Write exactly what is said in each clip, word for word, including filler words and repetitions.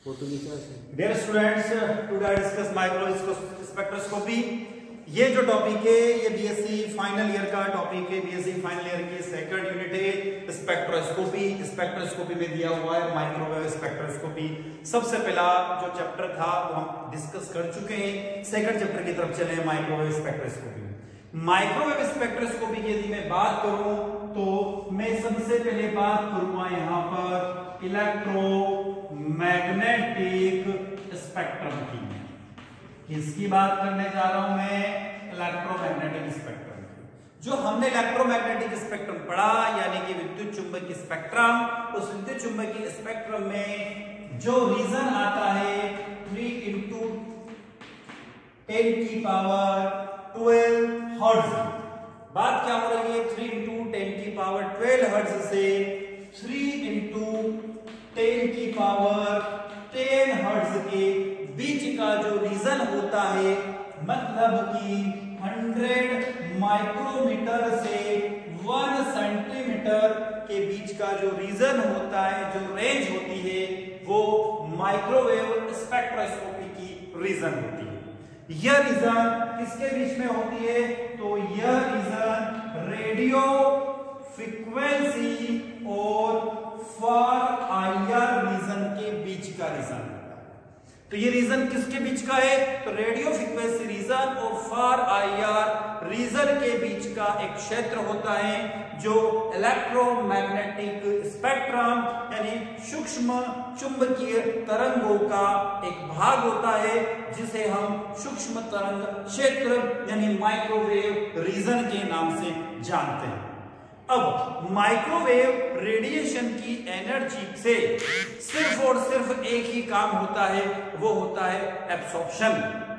Dear students, today I discuss microwave spectroscopy. ये जो topic है ये बीएससी फाइनल ईयर का टॉपिक है। बीएससी फाइनल ईयर की सेकंड यूनिट है स्पेक्ट्रोस्कोपी। स्पेक्ट्रोस्कोपी में दिया हुआ है माइक्रोवेव स्पेक्ट्रोस्कोपी। सबसे पहला जो चैप्टर था वो हम डिस्कस कर चुके हैं। सेकंड चैप्टर की तरफ चले माइक्रोवेव स्पेक्ट्रोस्कोपी। माइक्रोवेव स्पेक्ट्रोस्कोपी की यदि मैं बात करूं तो मैं सबसे पहले बात करूंगा यहाँ पर इलेक्ट्रोमैग्नेटिक स्पेक्ट्रम की। किसकी बात करने जा रहा हूं मैं? इलेक्ट्रोमैग्नेटिक स्पेक्ट्रम की। जो हमने इलेक्ट्रोमैग्नेटिक स्पेक्ट्रम पढ़ा यानी कि विद्युत चुंबकीय स्पेक्ट्रम, उस विद्युत चुंबकीय स्पेक्ट्रम में जो रीजन आता है थ्री इंटू टेन की पावर ट्वेल्व हर्ट्ज। बात क्या हो रही है? थ्री इंटू टेन की पावर ट्वेल्व हर्ट्ज से थ्री इंटू टेन की पावर टेन हर्ट्ज के बीच का जो रीजन होता है, मतलब कि हंड्रेड माइक्रोमीटर से वन सेंटीमीटर के बीच का जो रीजन होता है, जो रेंज होती है, वो माइक्रोवेव स्पेक्ट्रोस्कोपी की रीजन होती है। यह रीजन किसके बीच में होती है? तो यह रीजन रेडियो फ्रीक्वेंसी और फार आईआर रीजन के बीच का रीजन होता है। तो ये रीजन किसके बीच का है? तो रेडियो फ्रीक्वेंसी रीजन और फार आईआर रीजन के बीच का एक क्षेत्र होता है जो इलेक्ट्रोमैग्नेटिक स्पेक्ट्रम यानी सूक्ष्म चुंबकीय तरंगों का एक भाग होता है, जिसे हम सूक्ष्म तरंग क्षेत्र यानी माइक्रोवेव रीजन के नाम से जानते हैं। अब माइक्रोवेव रेडिएशन की एनर्जी से सिर्फ और सिर्फ एक ही काम होता है, वो होता है एब्सॉर्प्शन।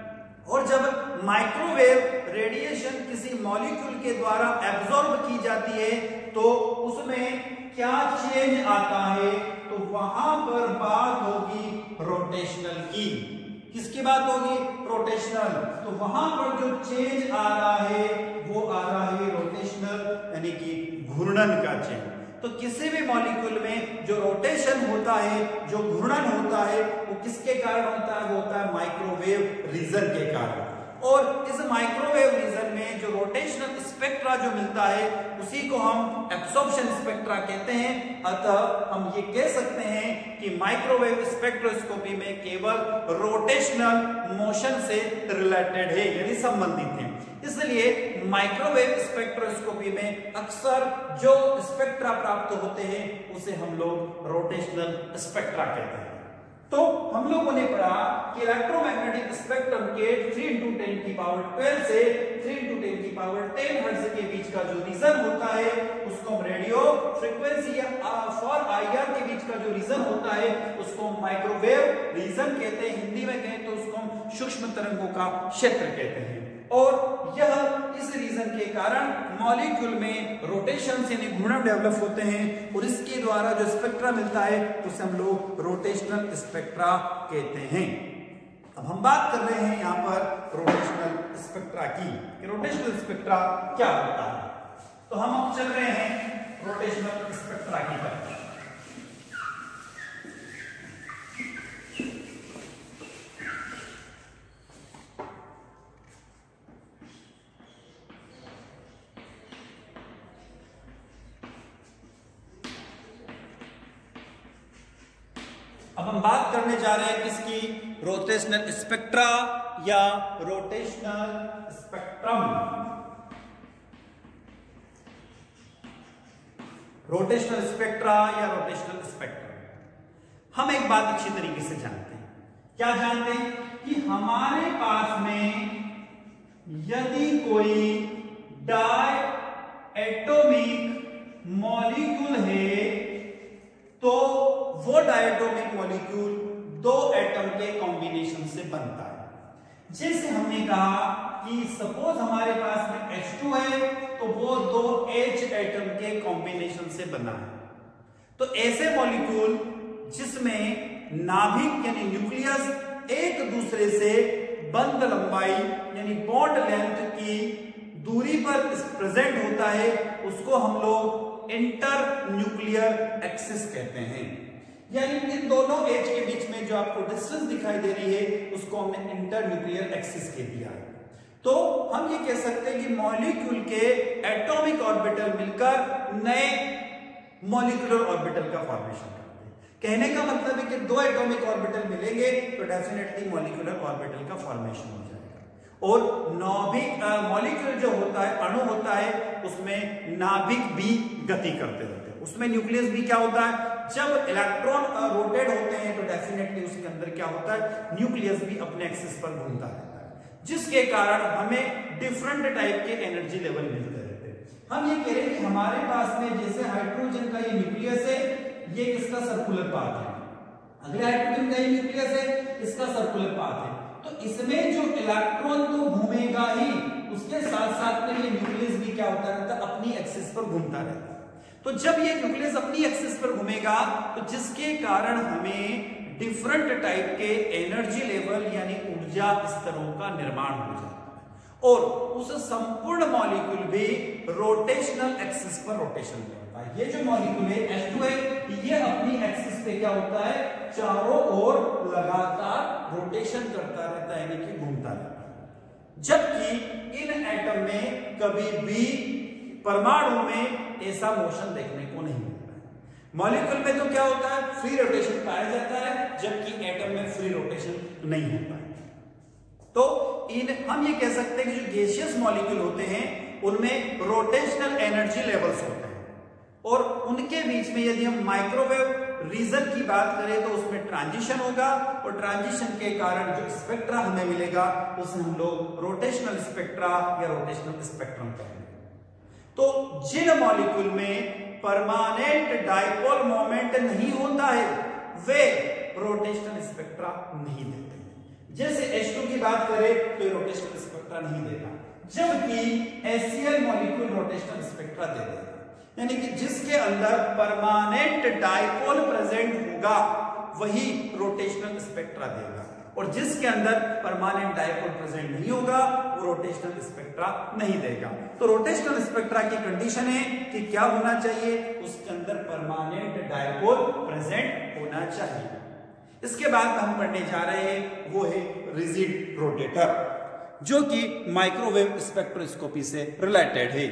और जब माइक्रोवेव रेडिएशन किसी मॉलिक्यूल के द्वारा एब्सॉर्ब की जाती है तो उसमें क्या चेंज आता है? तो वहां पर बात होगी रोटेशनल की। किसकी बात होगी? रोटेशनल। तो वहां पर जो चेंज आ रहा है वो आ रहा है रोटेशनल यानी कि घूर्णन का चेंज। तो किसी भी मॉलिक्यूल में जो रोटेशन होता है, जो घूर्णन होता है, वो किसके कारण होता है? वो होता है माइक्रोवेव रीजन के कारण। और इस माइक्रोवेव रीजन में जो रोटेशनल स्पेक्ट्रा जो मिलता है उसी को हम एब्सॉर्प्शन स्पेक्ट्रा कहते हैं। अतः हम ये कह सकते हैं कि माइक्रोवेव स्पेक्ट्रोस्कोपी में केवल रोटेशनल मोशन से रिलेटेड है यानी संबंधित है। इसलिए माइक्रोवेव स्पेक्ट्रोस्कोपी में अक्सर जो स्पेक्ट्रा प्राप्त होते हैं उसे हम लोग रोटेशनल स्पेक्ट्रा कहते हैं। तो हम लोगों ने पढ़ा कि इलेक्ट्रोमैग्नेटिक स्पेक्ट्रम के थ्री इंटू टेन की पावर ट्वेल्व से थ्री इंटू टेन की पावर टेन हर्ट्ज के बीच का जो रीजन होता है उसको हम रेडियो फ्रीक्वेंसी या फॉर आईआर के बीच का जो रीजन होता है उसको हम माइक्रोवेव रीजन कहते हैं। हिंदी में कहें तो उसको हम सूक्ष्म तरंगों का क्षेत्र कहते हैं। और यह इस रीजन के कारण मॉलिक्यूल में रोटेशन यानी घूर्णन डेवलप होते हैं और इसके द्वारा जो स्पेक्ट्रा मिलता है उसे हम लोग रोटेशनल स्पेक्ट्रा कहते हैं। अब हम बात कर रहे हैं यहाँ पर रोटेशनल स्पेक्ट्रा की कि रोटेशनल स्पेक्ट्रा क्या होता है। तो हम अब चल रहे हैं रोटेशनल स्पेक्ट्रा की तरफ। अब हम बात करने जा रहे हैं किसकी? रोटेशनल स्पेक्ट्रा या रोटेशनल स्पेक्ट्रम। रोटेशनल स्पेक्ट्रा या रोटेशनल स्पेक्ट्रम। हम एक बात अच्छी तरीके से जानते हैं। क्या जानते हैं? कि हमारे पास में यदि कोई डाई एटॉमिक मॉलिक्यूल है तो वो डायटोमिक मॉलिक्यूल दो एटम के कॉम्बिनेशन से बनता है। जैसे हमने कहा कि सपोज हमारे पास में एच टू है तो वो दो H एटम के कॉम्बिनेशन से बना है। तो ऐसे मॉलिक्यूल जिसमें नाभिक यानी न्यूक्लियस एक दूसरे से बंद लंबाई यानी बॉन्ड लेंथ की दूरी पर प्रेजेंट होता है उसको हम लोग इंटर न्यूक्लियर एक्सिस कहते हैं। यानी इन दोनों एज के बीच में जो आपको डिस्टेंस दिखाई दे रही है उसको हमने इंटर न्यूक्लियर एक्सिस कह दिया है। तो हम ये कह सकते हैं कि मॉलिक्यूल के एटॉमिक ऑर्बिटल मिलकर नए मॉलिक्यूलर ऑर्बिटल का फॉर्मेशन करते हैं। कहने का मतलब है कि दो एटॉमिक ऑर्बिटल मिलेंगे तो डेफिनेटली मॉलिक्यूलर ऑर्बिटल का फॉर्मेशन हो जाएगा। और नाभिक मॉलिक्यूल जो होता है, अणु होता है, उसमें नाभिक भी गति करते रहते हैं। उसमें न्यूक्लियस भी क्या होता है, जब इलेक्ट्रॉन रोटेट होते हैं तो डेफिनेटली उसके अंदर क्या होता है, न्यूक्लियस भी अपने एक्सिस पर घूमता रहता है, जिसके कारण हमें डिफरेंट टाइप के एनर्जी लेवल मिलते रहते हैं। हम ये कह रहे हैं कि हमारे पास में जैसे हाइड्रोजन का ये न्यूक्लियस है, ये किसका सर्कुलर पाथ है, अगले हाइड्रोजन का ये न्यूक्लियस है, इसका सर्कुलर पाथ है। तो इसमें जो इलेक्ट्रॉन तो घूमेगा ही, उसके साथ साथ में ये न्यूक्लियस भी क्या होता रहता है, अपनी एक्सिस पर घूमता रहता है। तो जब ये न्यूक्लियस अपनी एक्सिस पर घूमेगा तो जिसके कारण हमें डिफरेंट टाइप के एनर्जी लेवल यानी ऊर्जा स्तरों का निर्माण हो जाता है और उस संपूर्ण मॉलिक्यूल भी रोटेशनल एक्सिस पर रोटेशन करता है। ये जो मॉलिक्यूल है एच टू है, ये अपनी एक्सिस पे क्या होता है, चारों ओर लगातार रोटेशन करता रहता है, यानी कि घूमता रहता है। जबकि इन एटम में कभी भी परमाणु में ऐसा मोशन देखने को नहीं मिलता है। मॉलिक्यूल में तो क्या होता है, फ्री रोटेशन पाया जाता है, जबकि एटम में फ्री रोटेशन नहीं होता है। तो इन हम ये कह सकते हैं कि जो गैसियस मॉलिक्यूल होते हैं उनमें रोटेशनल एनर्जी लेवल्स होते हैं और उनके बीच में यदि हम माइक्रोवेव रीजन की बात करें तो उसमें ट्रांजिशन होगा और ट्रांजिशन के कारण जो स्पेक्ट्रा हमें मिलेगा उसे हम लोग रोटेशनल स्पेक्ट्रा या रोटेशनल स्पेक्ट्रम कहेंगे। तो जिन मॉलिक्यूल में परमानेंट डाइपोल मोमेंट नहीं होता है वे रोटेशनल स्पेक्ट्रा नहीं देते। जैसे एच टू की बात करें तो ये रोटेशनल स्पेक्ट्रा नहीं देगा, जबकि HCl मॉलिक्यूल रोटेशनल स्पेक्ट्रा दे देगा। यानी कि जिसके अंदर परमानेंट डाइपोल प्रेजेंट होगा वही रोटेशनल स्पेक्ट्रा देगा और जिसके अंदर परमानेंट डाइपोल प्रेजेंट नहीं होगा वो रोटेशनल स्पेक्ट्रा नहीं देगा। तो रोटेशनल स्पेक्ट्रा की कंडीशन है कि क्या होना चाहिए, उसके अंदर परमानेंट डाइपोल प्रेजेंट होना चाहिए। इसके बाद हम पढ़ने जा रहे हैं वो है रिजिड रोटेटर, जो कि माइक्रोवेव स्पेक्ट्रोस्कोपी से रिलेटेड है।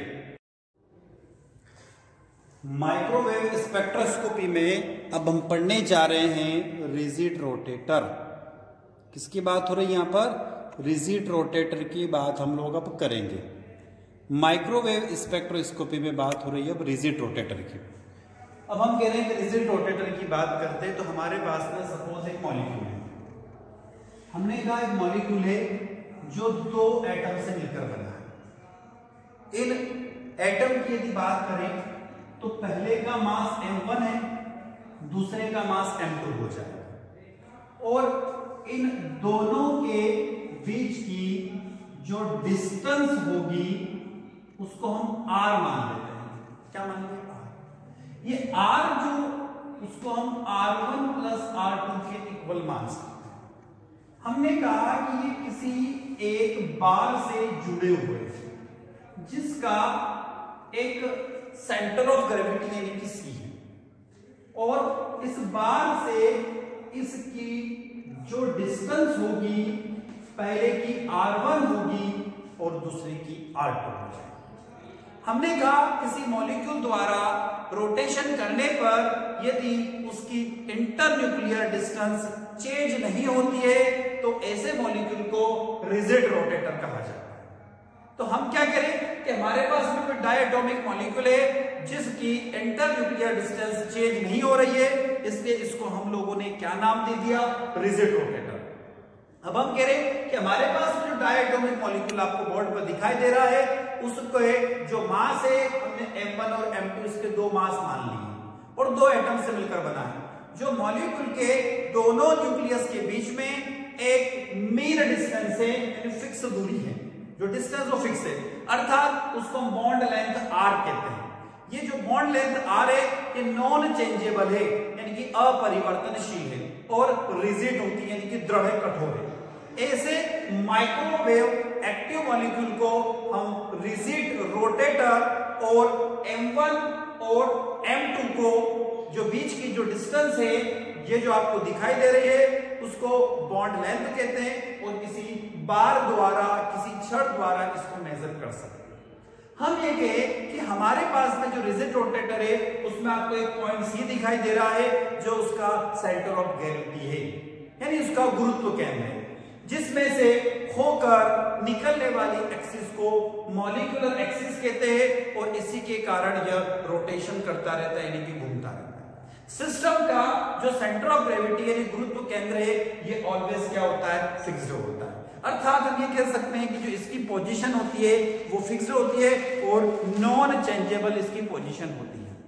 माइक्रोवेव स्पेक्ट्रोस्कोपी में अब हम पढ़ने जा रहे हैं रिजिड रोटेटर। किसकी बात हो रही है यहां पर, रिजिड रोटेटर की बात हम लोग अब करेंगे। माइक्रोवेव स्पेक्ट्रोस्कोपी में बात हो रही है अब रिजिड रोटेटर की। अब हम कह रहे हैं कि रिजिड रोटेटर की बात करते हैं तो हमारे पास में सपोज एक मॉलिक्यूल है, हमने कहा एक मॉलिक्यूल है जो दो एटम से मिलकर बना है। इन एटम की यदि बात करें तो पहले का मास एम वन है, दूसरे का मास एम टू हो जाएगा और इन दोनों के बीच की जो डिस्टेंस होगी उसको हम आर मान लेते हैं। क्या मान लेते हैं, ये R जो उसको हम R one plus R two के इक्वल मान सकते हैं। हमने कहा कि ये किसी एक बार से जुड़े हुए हैं जिसका एक सेंटर ऑफ ग्रेविटी यानी कि C है और इस बार से इसकी जो डिस्टेंस होगी पहले की आर वन होगी और दूसरे की आर टू होगी। हमने कहा किसी मॉलिक्यूल द्वारा रोटेशन करने पर यदि उसकी इंटरन्यूक्लियर डिस्टेंस चेंज नहीं होती है तो ऐसे मॉलिक्यूल को रिजिड रोटेटर कहा जाता है। तो हम क्या करें कि हमारे पास में कोई डायटोमिक मॉलिक्यूल है जिसकी इंटरन्यूक्लियर डिस्टेंस चेंज नहीं हो रही है, इसलिए इसको हम लोगों ने क्या नाम दे दिया, रिजिड रोटेटर। अब हम कह रहे हैं कि हमारे पास जो डायटोमिक मॉलिक्यूल आपको बोर्ड पर दिखाई दे रहा है उसको जो मास है हमने एम वन और एम टू इसके दो मास मान लिए और दो एटम से मिलकर बना है। जो मॉलिक्यूल के दोनों न्यूक्लियस के बीच में एक मीन डिस्टेंस है यानी फिक्स दूरी है, जो डिस्टेंस वो फिक्स है अर्थात उसको हम बॉन्ड लेंथ आर कहते हैं। ये जो बॉन्ड लेंथ आर है ये नॉन चेंजेबल है यानी कि अपरिवर्तनशील है और रिजिड होती है यानी कि दृढ़ कठोर है। ऐसे माइक्रोवेव एक्टिव मॉलिक्यूल को हम रिजिड रोटेटर और एम वन और एम टू को जो बीच की जो डिस्टेंस है ये जो आपको दिखाई दे रही है उसको बॉन्ड लेंथ कहते हैं और किसी बार द्वारा, किसी छड़ द्वारा इसको मेजर कर सकते हैं। हम ये कहें कि हमारे पास में जो रिजिड रोटेटर है उसमें आपको एक पॉइंट सी दिखाई दे रहा है जो उसका सेंटर ऑफ ग्रेविटी है, यानी उसका गुरुत्व केंद्र है, जिसमें से होकर निकलने वाली एक्सिस को मॉलिक्यूलर एक्सिस कहते हैं और इसी के कारण यह रोटेशन करता रहता है, यानी कि घूमता रहता है। सिस्टम का जो सेंटर ऑफ ग्रेविटी यानी गुरुत्व केंद्र है ये ऑलवेज क्या होता है, फिक्स्ड होता है। अर्थात हम ये कह सकते हैं कि जो इसकी पोजीशन होती है वो फिक्स्ड होती है और नॉन चेंजेबल इसकी पोजीशन होती है।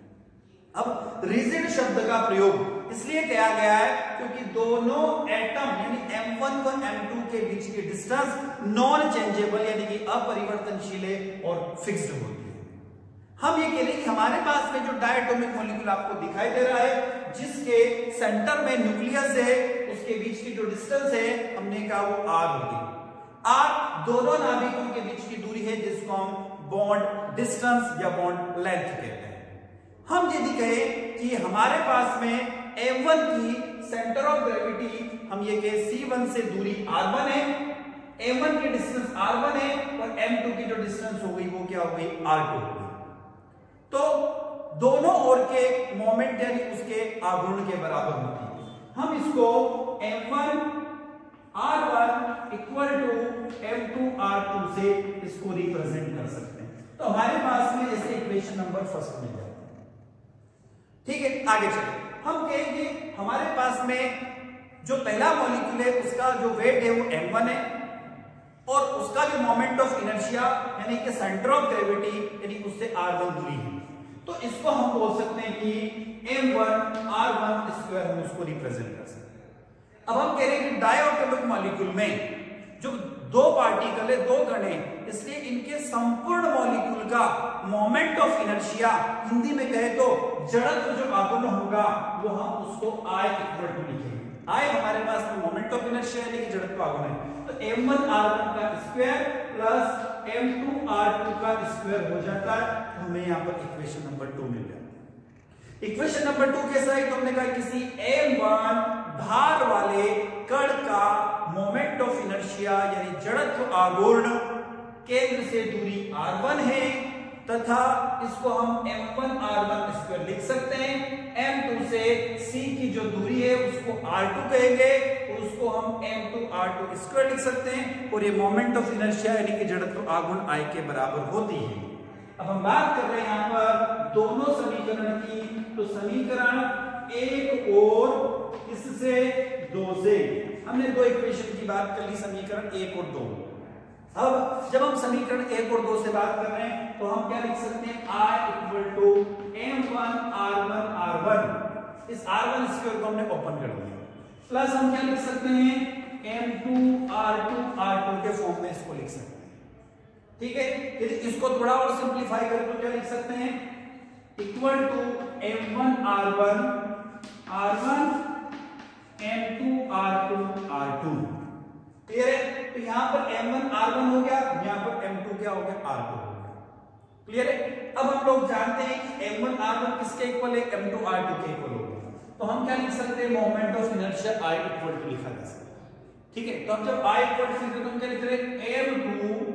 अब रिजिड शब्द का प्रयोग इसलिए किया गया है क्योंकि दोनों एटम यानी एम वन व एम टू के बीच की डिस्टेंस नॉन चेंजेबल यानी कि अपरिवर्तनशील है और फिक्स्ड होती है। हम ये कह रहे हैं कि हमारे पास में जो डायटोमिक मॉलिक्यूल आपको दिखाई दे रहा है जिसके सेंटर में न्यूक्लियस है उसके बीच की जो डिस्टेंस है हमने कहा वो आर होगी। आर दोनों नाभिकों के बीच की दूरी है जिसको हम बॉन्ड डिस्टेंस या बॉन्ड लेंथ कहते हैं। हम यदि कहें कि हमारे पास में एम वन की सेंटर ऑफ ग्रेविटी हम ये कहें सी वन से दूरी आर वन है, एम वन की डिस्टेंस आर वन है और एम टू की जो डिस्टेंस हो गई वो क्या हो गई, आर टू हो गई। तो दोनों ओर के मोमेंट यानी उसके आघूर्ण के बराबर होती है। हम इसको M one R one equal to M two R two से इसको रिप्रेजेंट कर सकते हैं। तो हमारे पास में जैसे इक्वेशन नंबर फर्स्ट में जाता है, ठीक है। आगे चले हम कहेंगे हमारे पास में जो पहला मॉलिक्यूल है उसका जो वेट है वो एम वन है और उसका जो मोमेंट ऑफ इनर्शिया यानी कि सेंटर ऑफ ग्रेविटी यानी उससे आर वन दूरी है। तो इसको हम बोल सकते हैं कि M one R one square हम उसको रिप्रेजेंट कर सकते हैं। अब हम कह रहे हैं कि डायटोमिक मॉलिक्यूल में जो दो पार्टिकल है, दो कण है, इसलिए इनके संपूर्ण मॉलिक्यूल का मोमेंट ऑफ इनर्शिया हिंदी में कहे तो जड़त्व जो आघूर्ण होगा वो हम उसको आई इक्वल टू लिखेंगे। आई हमारे पास में मोमेंट ऑफ इनर्शिया यानी कि जड़त्व आघूर्ण है, तो एम वन आर वन का square plus M two R two का स्क्वायर हो जाता है। तो हमें यहाँ पर इक्वेशन नंबर टू मिल जाता है। इक्वेशन नंबर टू कैसा है, तो हमने कहा किसी एम वन भार वाले कण का मोमेंट ऑफ इनर्शिया यानी जड़त्व आघूर्ण केंद्र से दूरी आर वन है तथा इसको हम M one R one square लिख सकते हैं। एम टू से सी की जो दूरी है उसको आर टू कहेंगे और उसको हम M two R two square लिख सकते हैं और ये मोमेंट ऑफ इनर्शिया यानी कि जड़त्व आघूर्ण आई के बराबर होती है। अब हम बात कर रहे हैं यहाँ पर दोनों समीकरण की, तो समीकरण एक और इससे दो से हमने दो इक्वेशन की बात कर ली, समीकरण एक और दो। अब जब हम समीकरण एक और दो से बात कर रहे हैं तो हम क्या लिख सकते हैं, I equal to M one R one R one, इस आर वन स्क्वायर को हमने ओपन कर दिया, प्लस हम क्या लिख सकते हैं M two R two R two के फॉर्म में इसको लिख सकते हैं। ठीक है, यदि इसको थोड़ा और सिंप्लीफाई करें तो क्या लिख सकते हैं, equal to M one R one R one M two R two R two. Clear है, तो यहां पर एम वन आर वन हो गया, यहां पर एम टू क्या हो गया, आर टू हो गया। क्लियर है, अब हम लोग जानते हैं कि एम वन आर वन किसके इक्वल है, एम टू आर टू के इक्वल हो गया, तो हम क्या लिख सकते हैं moment of inertia I equal to लिखा जा सकता है। ठीक है, तो हम जब आई इक्वल टू लिखते हैं तो हम क्या लिख रहे हैं एम टू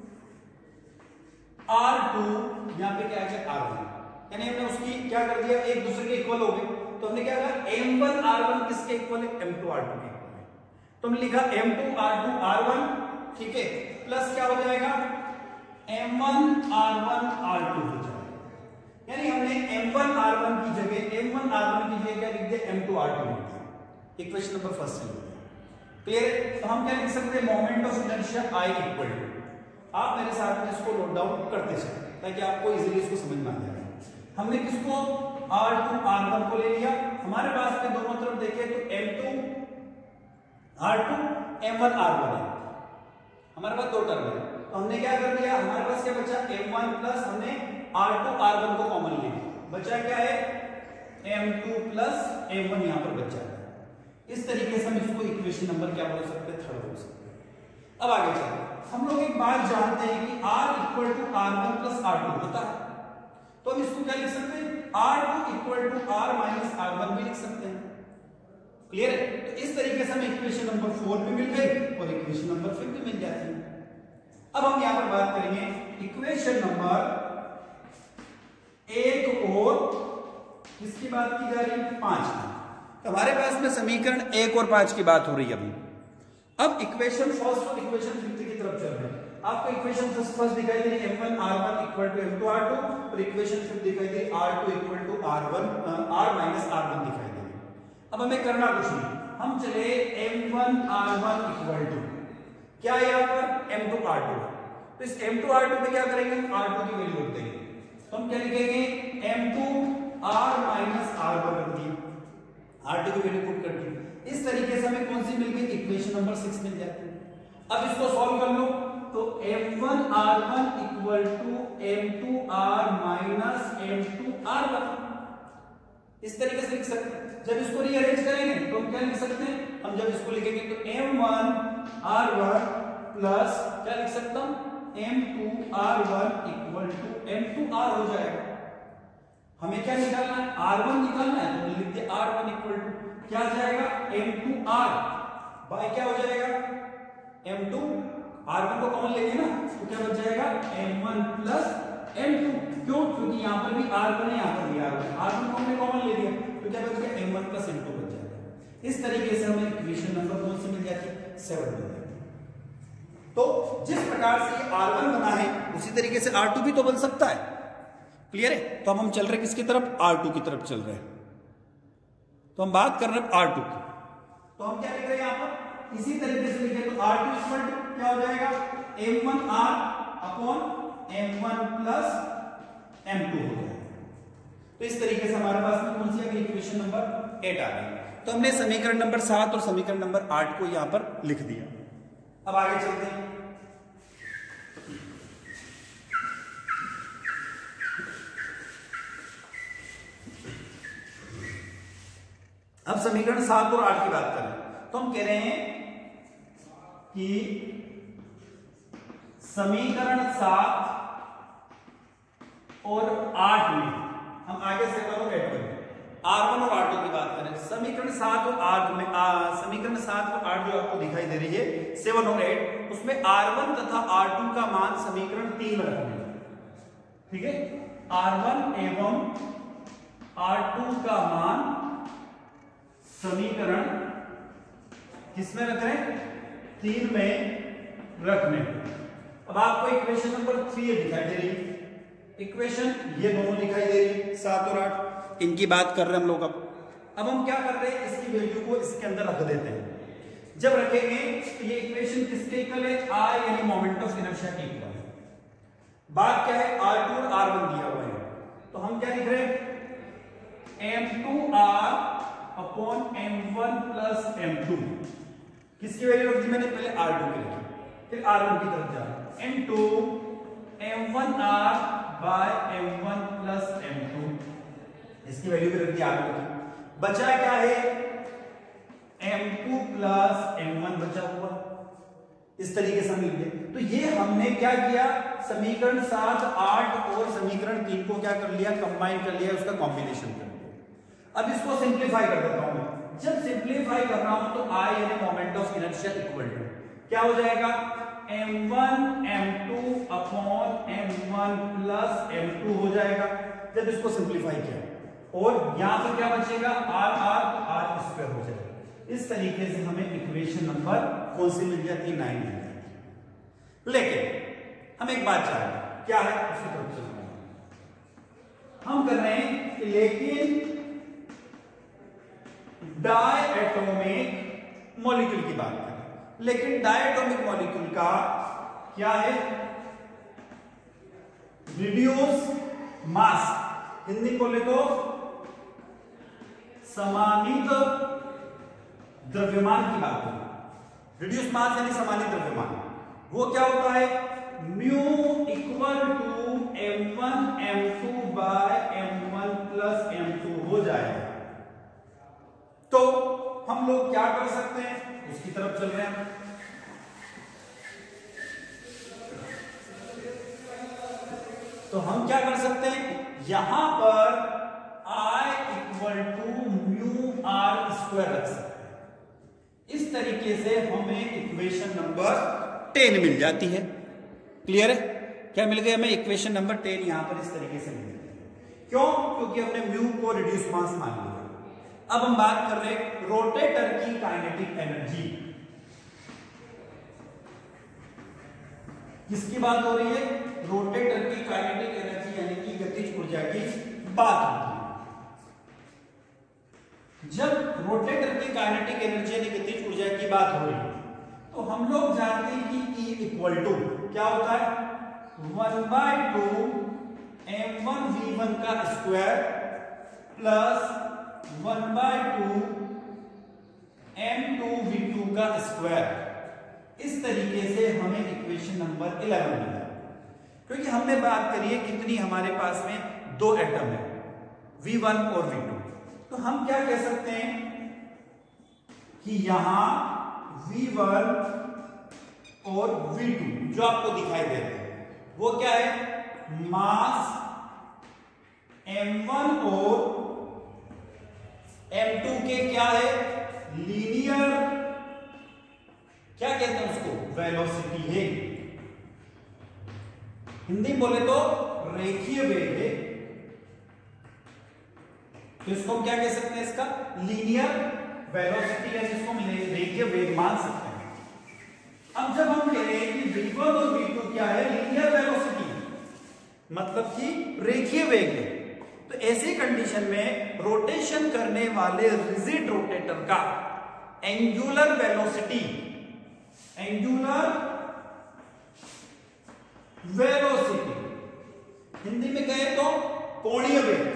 आर टू, यहां पे क्या है आर वन, यानी हमने उसकी क्या कर दिया, एक दूसरे के इक्वल हो गए, तो हमने क्या कहा एम वन आर वन किसके इक्वल है, एम टू आर टू के इक्वल है, तो हमने लिखा M two R two R one, ठीक है, प्लस क्या हो जाएगा M one R one R two हो जाएगा, यानी हमने एम वन आर वन की जगह एम वन आर वन की जगह क्या लिख दिया, एम टू आर टू लिख दिया। इक्वेशन नंबर फर्स्ट से क्लियर, तो हम क्या लिख सकते हैं moment of inertia I equal to, आप मेरे साथ में इसको नोट डाउन करते चलें ताकि आपको इजीली इसको समझ में आ जाए। हमने किसको आर टू आर वन को ले लिया, हमारे पास में दोनों तरफ देखें तो M two R two M one R one है, हमारे पास दो टर्म है, तो हमने क्या कर दिया, हमारे पास क्या बचा एम वन प्लस हमने आर टू आर वन को कॉमन ले लिया, बचा क्या है M two plus M one यहां पर बचा है। इस तरीके से हम इसको इक्वेशन नंबर क्या बोल सकते हैं, थर्ड बोल सकते हैं। अब आगे चलते हम लोग एक बात जानते हैं कि R equal to R one plus R two होता है, तो हम इसको क्या लिख सकते हैं R two equal to R minus R one भी लिख सकते हैं। क्लियर है? तो इस तरीके से हमें इक्वेशन नंबर फोर भी मिल गई और इक्वेशन नंबर फाइव भी मिल जाती है। अब हम यहां पर बात करेंगे इक्वेशन नंबर एक और किसकी बात की जा रही है, पांच की। तो हमारे पास में समीकरण एक और पांच की बात हो रही है अभी। अब इक्वेशन फर्स्ट और इक्वेशन फिफ्थ की तरफ चल रहे हैं। आपको इक्वेशन फर्स्ट फर्स्ट दिखाई दे रही है M one R one equal to M two R two और इक्वेशन फिफ्थ दिखाई दे रही है R two equal to R one R minus R one दिखाई दे रही है। अब हमें करना कुछ नहीं, हम चले M one R one equal to क्या है यहां पर एम टू आर टू। तो इस एम टू आर टू पे क्या करेंगे, आर टू की वैल्यू रख देंगे। तो हम क्या लिखेंगे M two R minus R one रख दिए, आर टू की वैल्यू पुट कर दी। इस तरीके से हमें कौन सी मिल गई, इक्वेशन नंबर सिक्स मिल जाती है। अब इसको सॉल्व कर लो तो M one R one equal to M two R minus M two R one इस तरीके से लिख सकते हैं। जब इसको रीअरेंज करेंगे तो हम क्या लिख सकते हैं, हम जब इसको लिखेंगे तो M one R one plus क्या लिख सकता हूं M two R one equal to M two R हो जाएगा। हमें क्या निकालना है, आर वन निकालना है, तो लिख दिया आर वन इक्वल टू क्या जाएगा एम टू आर बाय क्या हो जाएगा एम टू, आर वन को कॉमन लेंगे ना तो क्या बच जाएगा M one plus M two. क्यों, क्योंकि यहां पर भी आर वन है यहां पर भी आर वन, आर वन को हमने कॉमन ले लिया तो क्या बच गया M one plus M two बच जाएगा। इस तरीके से हमें इक्वेशन नंबर कौन सी मिल जाती है, सेवन मिल जाती है। तो जिस प्रकार से ये आर वन बना है उसी तरीके से आर टू भी तो बन सकता है। क्लियर है? तो अब हम चल रहे किसकी तरफ, आर टू की तरफ चल रहे हैं। तो हम बात कर रहे हैं आर टू की। तो हम क्या लिख रहे हैं यहां पर, इसी तरीके से लिखे तो आर टू इक्वल टू क्या हो जाएगा M one R upon M one plus M two हो जाएगा। तो इस तरीके से हमारे पास में कौन सी आ गई, इक्वेशन नंबर एट आ गई। तो हमने समीकरण नंबर सात और समीकरण नंबर आठ को यहां पर लिख दिया। अब आगे चलते हैं। अब समीकरण सात और आठ की बात करें तो हम कह रहे हैं कि समीकरण सात और आठ में हम आगे सेवन और एट करें, आर वन और आर टू की बात करें। समीकरण सात और आठ में आ, समीकरण सात और आठ जो आपको दिखाई दे रही है सेवन और एट, उसमें आर वन तथा आर टू का मान समीकरण तीन में रखने, ठीक है। आर वन एवं आर टू का मान समीकरण किसमें रख रहे हैं, तीन में रखने। अब आपको इक्वेशन नंबर थ्री दिखाई दे रही है, इक्वेशन ये दोनों दिखाई दे रही है सात और आठ, इनकी बात कर रहे हैं हम लोग। अब अब हम क्या कर रहे हैं, इसकी वैल्यू को इसके अंदर रख देते हैं। जब रखेंगे तो ये इक्वेशन किसके इक्वल है, आई यानी मोमेंट ऑफ इनर्शिया के इक्वल है। बात क्या है, आर टू और आर वन दिया हुआ है, तो हम क्या लिख रहे हैं M two R upon M one plus M two. किसकी वैल्यू रख दी मैंने, पहले आर टू की रखी, फिर आर वन की तरफ जा रहा है, M two M one R by M one plus M two, इसकी वैल्यू भी रख दी आर वन की। बचा क्या है, M two plus M one बचा हुआ, इस तरीके से मिल गया। तो ये हमने क्या किया, समीकरण सात आठ और समीकरण तीन को क्या कर लिया, कंबाइन कर लिया, उसका कॉम्बिनेशन कर लिया। अब इसको सिंप्लीफाई कर देता हूं मैं। जब सिंप्लीफाई कर रहा हूं तो आई यानी moment of inertia equal to क्या हो जाएगा, M one M two upon M one plus M two हो जाएगा। जब इसको सिंप्लीफाई किया और यहां पर क्या बचेगा, आर आर आर स्क्वायर हो जाएगा। इस तरीके से हमें इक्वेशन नंबर कौन सी मिल जाती है, नाइन मिल जाती है। लेकिन हम एक बात चाहते हैं, क्या है, उसी तरफ चलते हैं। हम कर रहे हैं कि लेकिन डायएटॉमिक मॉलिक्यूल की बात करें, लेकिन डायएटॉमिक मॉलिक्यूल का क्या है, रिड्यूस मास, हिंदी बोले तो समानित द्रव्यमान की बात करें। रिड्यूस मास यानी समानित द्रव्यमान, वो क्या होता है, mu equal to M one M two by M one plus M two हो जाएगा। तो हम लोग क्या कर सकते हैं, उसकी तरफ चल रहे हैं। तो हम क्या कर सकते हैं, यहां पर I equal to mu R square रख सकते हैं। तरीके से हमें इक्वेशन नंबर टेन मिल जाती है। क्लियर है? क्या मिल गया हमें? इक्वेशन नंबर टेन यहां पर इस तरीके से मिल जाती है। क्यों? क्योंकि हमने म्यू को रिड्यूस मास मान लिया। अब हम बात कर रहे हैं रोटेटर की काइनेटिक एनर्जी। किसकी बात हो रही है? रोटेटर की काइनेटिक एनर्जी यानी कि गतिज ऊर्जा की बात होती है। जब रोटेटर की काइनेटिक एनर्जी यानी गतिज ऊर्जा की बात हो रही है तो हम लोग जानते हैं कि E इक्वल टू क्या होता है? One by two M one V one का square plus one by two M two V two का स्क्वायर। इस तरीके से हमें इक्वेशन नंबर इलेवन मिला। क्योंकि हमने बात करी है कितनी हमारे पास में दो एटम है, वी वन और वी टू, तो हम क्या कह सकते हैं कि यहां वी वन और वी टू जो आपको दिखाई दे रहे हैं वो क्या है? मास एम वन और एम टू के क्या है? लीनियर, क्या कहते हैं उसको? वेलोसिटी है। हिंदी बोले तो रेखीय वेग है। तो इसको हम क्या कह सकते हैं? इसका लीनियर वेलोसिटी है, जिसको हम रेखीय वेग मान सकते हैं। अब जब हम कह रहे हैं कि वी वन और वी टू क्या है? लीनियर वेलोसिटी, मतलब कि रेखीय वेग है, तो ऐसी कंडीशन में रोटेशन करने वाले रिजिड रोटेटर का angular velocity, angular velocity Hindi में कहे तो कोणीय वेग,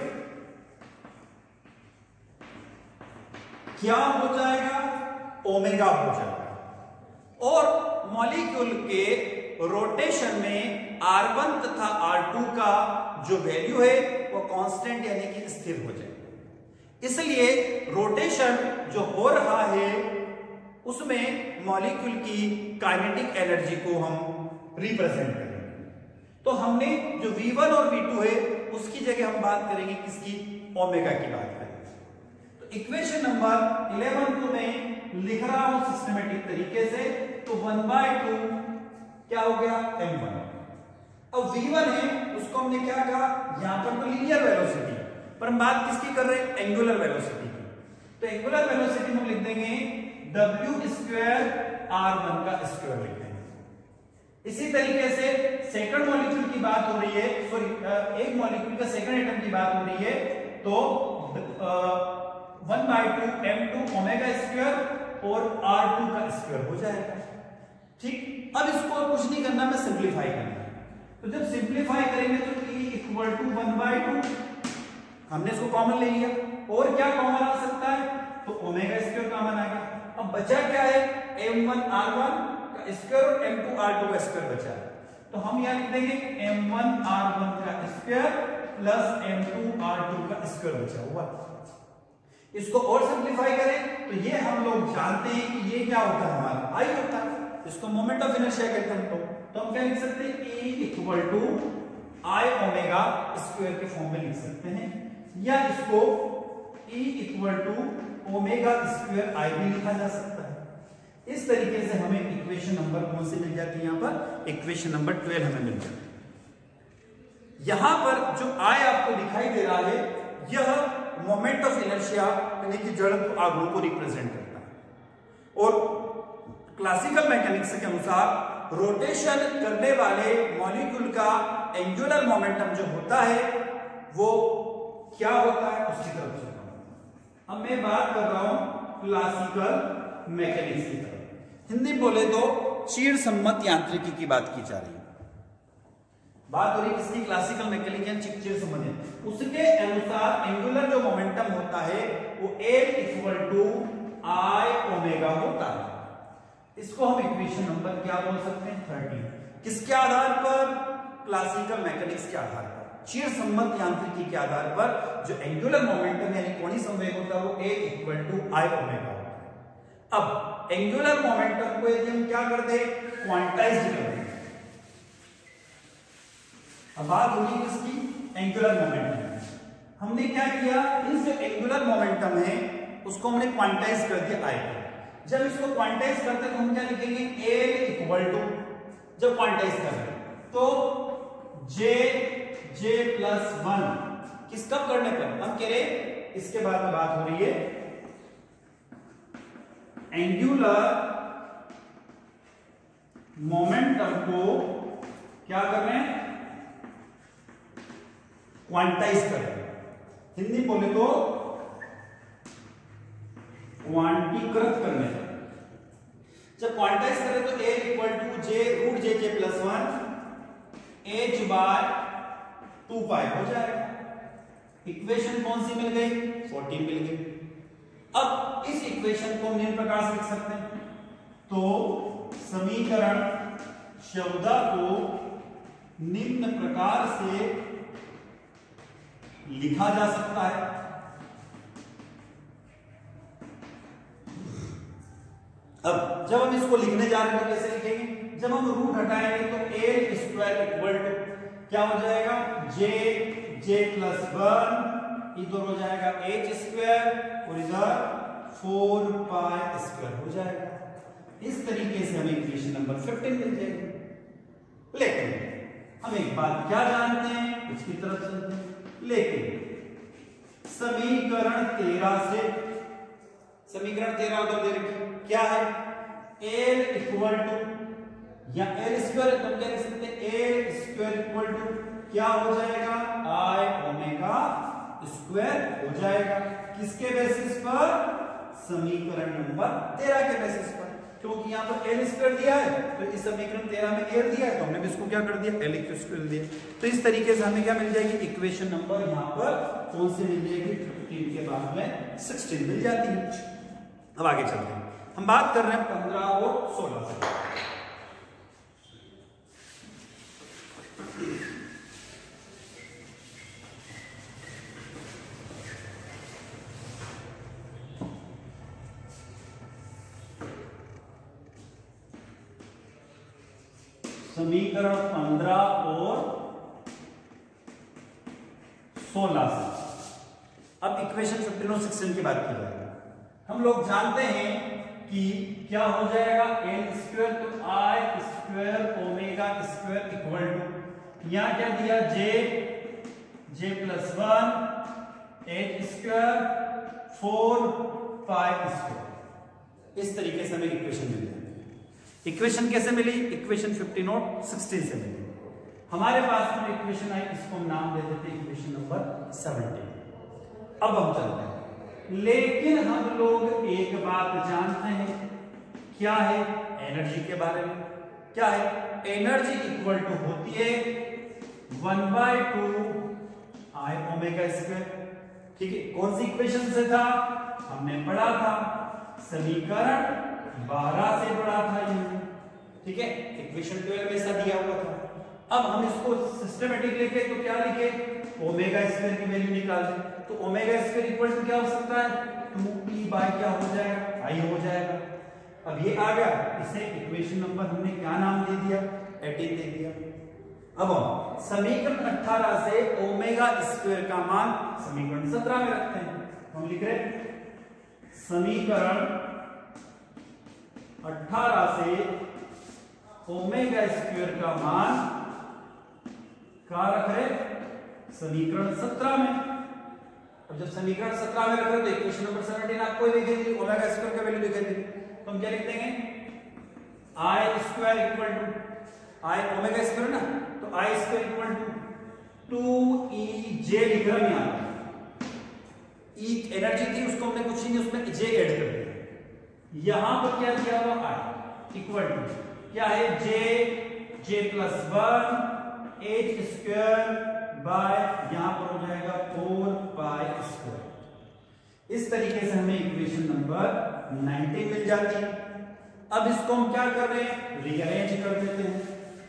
क्या हो जाएगा? ओमेगा हो जाएगा। और मॉलिक्यूल के रोटेशन में आर वन तथा आर टू का जो वैल्यू है वो कांस्टेंट यानी कि स्थिर हो जाएगा। इसलिए रोटेशन जो हो रहा है उसमें मॉलिक्यूल की काइनेटिक एनर्जी को हम रिप्रेजेंट करेंगे। तो हमने जो वी वन और वी टू है उसकी जगह हम बात करेंगे किसकी? ओमेगा की बात करेंगे। तो इक्वेशन नंबर इलेवन को मैं लिख रहा हूं सिस्टमेटिक तरीके से। तो वन बाय टू क्या हो गया? M one. अब वी वन है उसको हमने क्या कहा? यहां पर तो लीनियर वेलोसिटी, पर हम बात किसकी कर रहे हैं? एंगुलर वेलोसिटी की। तो एंगुलर वेलोसिटी हम लिख देंगे डब्ल्यू स्क्वायर आर वन का स्क्वायर लिख देंगे। इसी तरीके से सेकंड मॉलिक्यूल की बात हो रही है, सॉरी एक मॉलिक्यूल का सेकंड एटम की बात हो रही है, तो one by two M two omega square और आर टू का स्क्वायर हो जाएगा। ठीक, अब इसको और कुछ नहीं करना, मैं सिंप्लीफाई करना है। तो जब सिंप्लीफाई करेंगे तो E equal to one by two, हमने इसको कॉमन ले लिया, और क्या कॉमन आ सकता है? तो ओमेगा स्क्वायर कॉमन आ गया। अब बचा क्या है? एम वन आर वन का स्क्वायर और एम टू आर टू का स्क्वायर बचा है। तो हम यहां लिख देंगे एम वन आर वन का square plus M two R two का स्क्वायर बचा हुआ। इसको और सिंप्लीफाई करें तो ये हम लोग जानते हैं कि ये क्या होता है? हमारा आई होता है। इसको मोमेंट ऑफ इनर्शिया कहते हैं। तो, तो हम क्या लिख सकते हैं? E equal to I omega square के फॉर्म में लिख सकते हैं, या इसको E equal to omega square I भी लिखा जा सकता है। इस तरीके से हमें इक्वेशन नंबर कौन सी मिल जाती है? यहां पर इक्वेशन नंबर ट्वेल्व हमें मिल जाती है। यहां पर जो आई आपको दिखाई दे रहा है यह मोमेंट ऑफ इनर्शिया यानी कि जड़त्व आघूर्ण को रिप्रेजेंट करता है। और क्लासिकल मैकेनिक्स के अनुसार रोटेशन करने वाले मॉलिक्यूल का एंगुलर मोमेंटम जो होता है वो क्या होता है उसकी तरफ से। अब मैं बात कर रहा हूं क्लासिकल मैकेनिक्स की तरफ। हिंदी बोले तो चीड़ सम्मत यांत्रिकी की बात की जा रही है। बात हो रही किसकी? क्लासिकल मैकेनिक्स चिड़ सम्मत। उसके अनुसार एंगुलर जो मोमेंटम होता है वो L equal to I omega होता है। इसको हम इक्वेशन नंबर क्या बोल सकते हैं? थर्टीन। किसके आधार पर? क्लासिकल मैकेनिक्स के आधार पर, चीड़ सम्मत यांत्रिकी के आधार पर जो एंगुलर मोमेंटम यानी कोणीय संवेग होता है वो A equal to I omega होता है। अब एंगुलर मोमेंटम को यदि हम क्या कर दे? क्वांटाइज कर दें। अब बात होगी किसकी? Angular momentum. हमने क्या किया? इस जो एंगुलर मोमेंटम है उसको हमने क्वांटाइज कर दिया आई। जब इसको क्वांटाइज करते हैं तो हम क्या लिखेंगे, एल इक्वल टू, जब क्वांटाइज कर रहे हैं तो जे जे प्लस वन, किस कब करने पर, हम कह रहे इसके बाद में बात हो रही है एंगुलर मोमेंटम को क्या कर रहे हैं, क्वांटाइज कर रहे हैं, हिंदी बोले तो क्वांटीकृत करने पर। जब क्वांटाइज करें तो A equal to J root J J plus one H by two pi हो जाएगा। इक्वेशन कौन सी मिल गई, फोर्टीन मिल गई। अब इस इक्वेशन को हम निम्न प्रकार से लिख सकते हैं, तो समीकरण चौदह को निम्न प्रकार से लिखा जा सकता है। अब जब हम इसको लिखने जा रहे हैं तो कैसे लिखेंगे, जब हम रूट हटाएंगे तो एल स्क्वायर इक्वल टू क्या हो जाएगा, जे जे प्लस वन, इधर हो जाएगा एच स्क्वायर और इधर फोर पाई स्क्वायर हो जाएगा। इस तरीके से हमें इक्वेशन नंबर फिफ्टीन मिल जाएगी। लेकिन हम एक बात क्या जानते हैं, उसकी तरफ चलते हैं। लेकिन समीकरण तेरह से, समीकरण तेरह उधर दे रखी क्या है, एल इक्वल टू या एल स्क्वायर, तो क्या लिख सकते हैं, एल स्क्वायर इक्वल टू क्या हो जाएगा, आई ओमेगा स्क्वायर हो जाएगा। किसके बेसिस पर, समीकरण नंबर तेरह के बेसिस पर, क्योंकि यहां पर एल स्क्वायर दिया है तो इस समीकरण तेरह में एल दिया है तो हमने भी इसको क्या कर दिया, एल स्क्वायर दिया। तो इस तरीके से हमें क्या मिल जाएगी, इक्वेशन नंबर यहां पर कौन सी मिल जाएगी, फिफ्टीन के बाद में सिक्सटीन मिल जाती है। अब आगे चलते हैं, हम बात कर रहे हैं पंद्रह और सोलह से। समीकरण पंद्रह और सोलह से अब इक्वेशन फिफ्टीन और सिक्सटीन की बात की जाएगी। हम लोग जानते हैं कि क्या हो जाएगा, एल स्क्वायर तो I square omega square equal to, यहां क्या दिया, J J plus one H square four pi square. इस तरीके से हमें इक्वेशन मिल जाएगी। इक्वेशन कैसे मिली, इक्वेशन फिफ्टीन और सिक्सटीन से मिली। हमारे पास में इक्वेशन आई, इसको हम नाम दे देते हैं इक्वेशन नंबर सेवनटीन। अब हम चलते हैं, लेकिन हम लोग एक बात जानते हैं, क्या है, एनर्जी के बारे में। क्या है, एनर्जी इक्वल टू होती है one by two I omega square. ठीक है, कौन सी इक्वेशन से था, हमने पढ़ा था समीकरण बारह से पढ़ा था ये। ठीक है, इक्वेशन ट्वेल्व में ऐसा दिया हुआ था। अब हम इसको सिस्टमेटिक लिखे तो क्या लिखे, ओमेगा स्क्वायर की वैल्यू निकाल दें, तो ओमेगा स्क्वायर इक्वल टू क्या हो सकता है, टू पी बाय क्या हो जाएगा, आई हो जाएगा। अब ये आ गया, इसे इक्वेशन नंबर हमने क्या नाम दे दिया, एटीन दे दिया। अब हम समीकरण अठारह से ओमेगा स्क्वायर का मान समीकरण सत्रह में रखते हैं। हम लिख रहे समीकरण अठारह से ओमेगा स्क्वायर का मान क्या रख रहे, समीकरण सत्रह में। अब जब समीकरण सत्रह में रख रहे तो इक्वेशन नंबर सेवनटीन आपको लिखे दी, ओमेगा स्क्वायर का वैल्यू लिखे दी, तो हम क्या लिख देंगे, I square equal to I omega square ना, तो I square equal to two E J लिख रहा हूं। यहां ई एनर्जी थी, उसको हमने कुछ नहीं, उसमें जे ऐड कर दिया। यहां पर क्या दिया हुआ, आई इक्वल टू क्या है, J J plus one H square by यहां पर हो जाएगा फोर पाई स्क्वायर। इस तरीके से हमें इक्वेशन नंबर नाइनटीन मिल जाती है। अब इसको हम क्या कर रहे हैं, रीअरेंज कर देते हैं।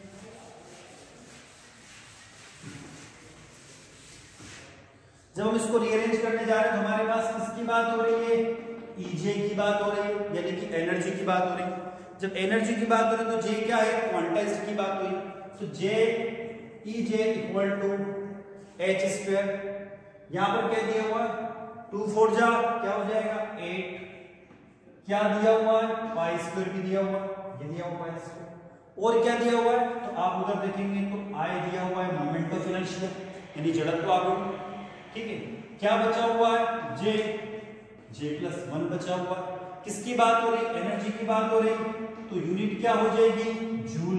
जब हम इसको रीअरेंज करने जा रहे हैं तो हमारे पास किसकी बात हो रही है, ईजे की बात हो रही है, यानी कि एनर्जी की बात हो रही है। जब एनर्जी की बात हो रही है तो जे क्या है, क्वांटाइज्ड की बात हुई, तो J E J equal to H square, यहां पर क्या दिया हुआ, टू फोर जा क्या हो जाएगा, एट क्या दिया हुआ है, पाई स्क्वायर भी दिया हुआ है, ये दिया हुआ पाई स्क्वायर, और क्या दिया हुआ है, तो आप उधर देखेंगे तो आई दिया हुआ है मोमेंट ऑफ इनर्शिया यानी जड़त्व आघूर्ण, ठीक है। क्या बचा हुआ है, जे, जे प्लस वन बचा हुआ है। किसकी बात हो रही, एनर्जी की बात हो रही, तो यूनिट क्या हो जाएगी, जूल।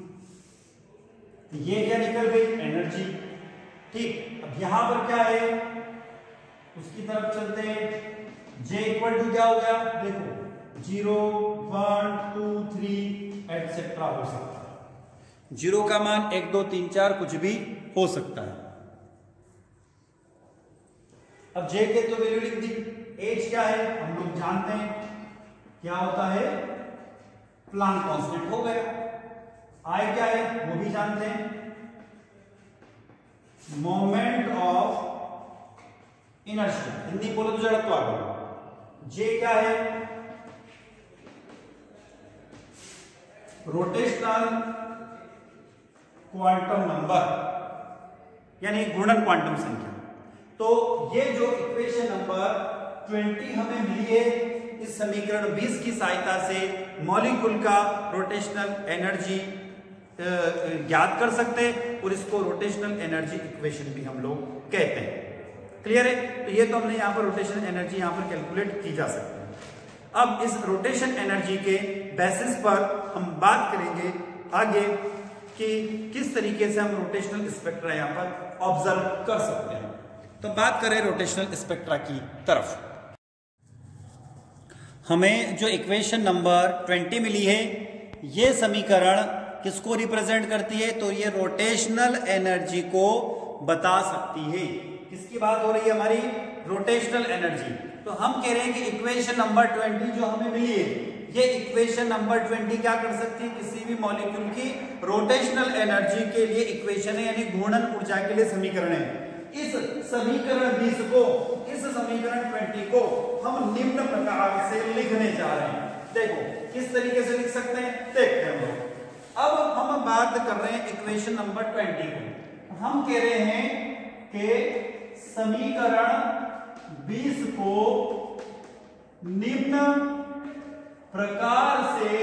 ये क्या निकल गई, एनर्जी, ठीक। अब यहां पर क्या है, उसकी तरफ चलते हैं। जे इक्वल टू क्या हो गया, देखो zero one two three etcetera हो सकता है। जीरो का मान एक दो तीन चार कुछ भी हो सकता है। अब जे के तो वैल्यू लिख दी। एच क्या है, हम लोग जानते हैं क्या होता है, प्लांक कांस्टेंट हो गया। आई क्या है, वो भी जानते हैं, मोमेंट ऑफ इनर्शिया, हिंदी बोलो तो जड़त्व आघूर्ण। जे क्या है, रोटेशनल क्वांटम नंबर यानी घूर्णन क्वांटम संख्या। तो ये जो इक्वेशन नंबर बीस हमें मिली है, इस समीकरण बीस की सहायता से मॉलिक्यूल का रोटेशनल एनर्जी ज्ञात कर सकते हैं और इसको रोटेशनल एनर्जी इक्वेशन भी हम लोग कहते हैं। क्लियर है, तो ये तो हमने यहाँ पर रोटेशनल एनर्जी यहाँ पर कैलकुलेट की जा सकती है। अब इस रोटेशन एनर्जी के बेसिस पर हम बात करेंगे आगे कि किस तरीके से हम रोटेशनल स्पेक्ट्रा यहाँ पर ऑब्जर्व कर सकते हैं। तो बात करें रोटेशनल स्पेक्ट्रा की तरफ। हमें जो इक्वेशन नंबर बीस मिली है, ये समीकरण किसको रिप्रेजेंट करती है, तो ये रोटेशनल एनर्जी को बता सकती है। किसकी बात हो रही है, हमारी रोटेशनल एनर्जी। तो हम कह रहे हैं कि इक्वेशन नंबर बीस जो हमें मिली है, ये इक्वेशन नंबर बीस क्या कर सकती है, किसी भी मॉलिक्यूल की रोटेशनल एनर्जी के लिए इक्वेशन है, यानी घूर्णन ऊर्जा के लिए समीकरण है। इस समीकरण बीस को, इस समीकरण बीस को हम निम्न प्रकार से लिखने जा रहे हैं। देखो किस तरीके से लिख सकते हैं, देखते हैं हम लोग। अब हम बात कर रहे हैं इक्वेशन नंबर बीस को। हम कह रहे हैं कि समीकरण बीस को निम्न प्रकार से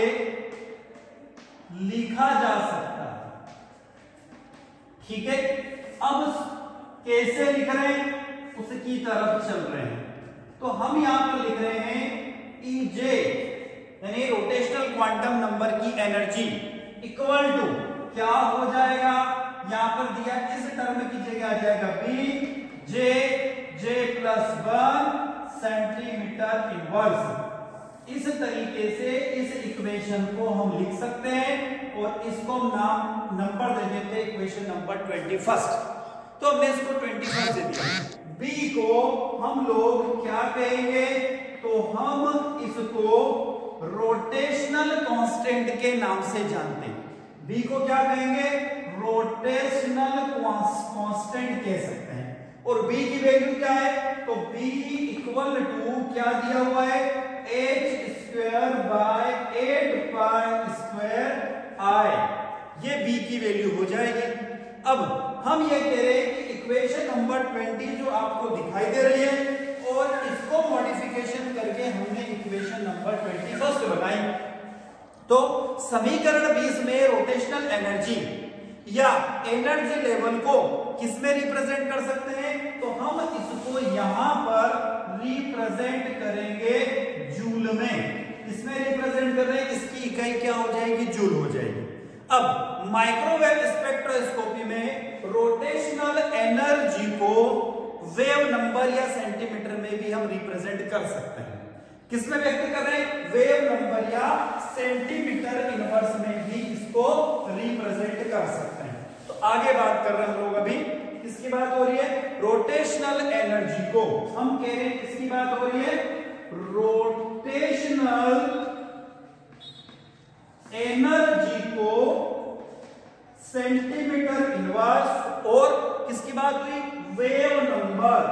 लिखा जा सकता है, ठीक है। अब कैसे लिख रहे हैं, उसकी तरफ चल रहे हैं। तो हम यहां पर लिख रहे हैं ई जे यानी रोटेशनल क्वांटम नंबर की एनर्जी इक्वल टू क्या हो जाएगा, यहां पर दिया इस टर्म की जगह आ जाएगा B J J plus one centimetre inverse. इस तरीके से इस इक्वेशन को हम लिख सकते हैं और इसको नाम नंबर दे देते हैं इक्वेशन नंबर ट्वेंटी फर्स्ट। तो हमने इसको ट्वेंटी फर्स्ट दे दिया। बी को हम लोग क्या कहेंगे, तो हम इसको रोटेशनल कांस्टेंट के नाम से जानते हैं। बी को क्या कहेंगे, रोटेशनल कांस्टेंट कह सकते हैं। और बी की वैल्यू क्या है, तो बी इक्वल टू क्या दिया हुआ है, H square by eight pi square I, ये बी की वैल्यू हो जाएगी। अब हम ये कह रहे हैं कि इक्वेशन नंबर बीस जो आपको दिखाई दे रही है और इसको मॉडिफिकेशन करके हमने इक्वेशन नंबर इक्कीस बनाई। तो समीकरण बीस में रोटेशनल एनर्जी या एनर्जी लेवल को किसमें रिप्रेजेंट कर सकते हैं, तो हम इसको यहां पर रिप्रेजेंट करेंगे जूल में। इसमें रिप्रेजेंट कर रहे हैं, इसकी इकाई क्या हो जाएगी, जूल हो जाएगी। अब माइक्रोवेव स्पेक्ट्रोस्कोपी में रोटेशनल एनर्जी को वेव नंबर या सेंटीमीटर में भी हम रिप्रेजेंट कर सकते हैं। किसमें व्यक्त कर रहे हैं, वेव नंबर या सेंटीमीटर इनवर्स में भी इसको रिप्रेजेंट कर सकते हैं। तो आगे बात कर रहे हैं हम लोग, अभी किसकी बात हो रही है, रोटेशनल एनर्जी को हम कह रहे हैं, किसकी बात हो रही है, रोटेशनल एनर्जी को सेंटीमीटर इनवर्स और किसकी बात हुई, वेव नंबर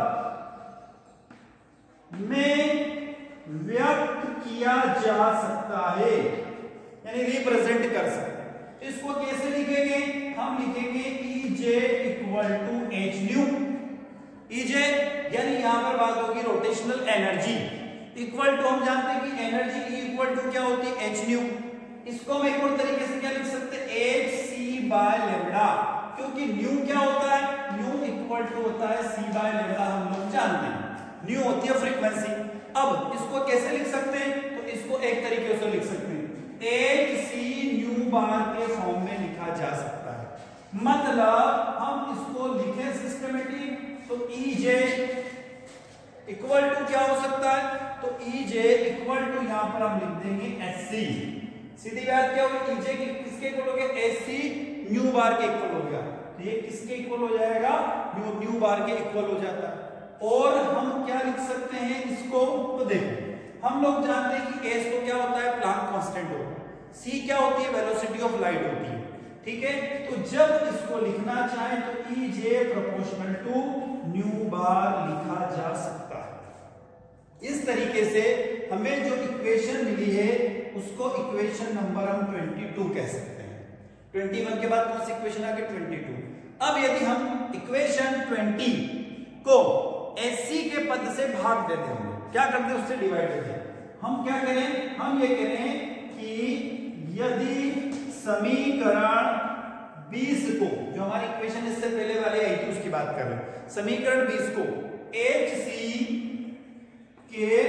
में व्यक्त किया जा सकता है, यानी रिप्रेजेंट कर सकते हैं। इसको कैसे लिखेंगे, हम लिखेंगे E J equal to H nu. E J यानी यहां पर बात होगी रोटेशनल एनर्जी, इक्वल टू हम जानते हैं कि एनर्जी की इक्वल टू क्या होती है, एच न्यू। इसको हम एक और तरीके से क्या लिख सकते हैं, एच सी बाय लेमडा, क्योंकि न्यू क्या होता है, न्यू इक्वल टू होता है सी बाय लेमडा, हम लोग जानते हैं न्यू होती है फ्रीक्वेंसी। अब इसको कैसे लिख सकते हैं, तो इसको एक तरीके से लिख सकते हैं, एच सी न्यू बार के फॉर्म में लिखा जा सकता है। मतलब हम इसको लिखें सिस्टमेटिक, तो ई जे इक्वल टू क्या हो सकता है, तो ई जे इक्वल टू यहां पर हम लिख देंगे एस सी। सीधी बात क्या होगी, ई जे किसके इक्वल हो गया, एस सी न्यू बार के इक्वल हो गया। तो ये किसके इक्वल हो जाएगा, न्यू न्यू बार के इक्वल हो जाता है। और हम क्या लिख सकते हैं इसको, तो देखो हम लोग जानते हैं कि एस तो क्या होता है, प्लांक कांस्टेंट होता है, सी क्या होती है, वेलोसिटी ऑफ लाइट होती है, ठीक है। तो जब इसको लिखना चाहे तो E J proportional to nu bar लिखा जा सकता है। इस तरीके से हमें जो इक्वेशन मिली है उसको इक्वेशन नंबर हम बाईस कह सकते हैं। इक्कीस के बाद कौन सी इक्वेशन आ गई, बाईस। अब यदि हम इक्वेशन बीस को एससी के पद से भाग देते हैं, हम क्या करते हैं, उससे डिवाइड करते हैं। हम क्या करें, हम ये करें कि यदि समीकरण बीस को, जो हमारी इक्वेशन इससे पहले वाले आई थी उसकी बात कर रहे हैं, समीकरण बीस को एच सी के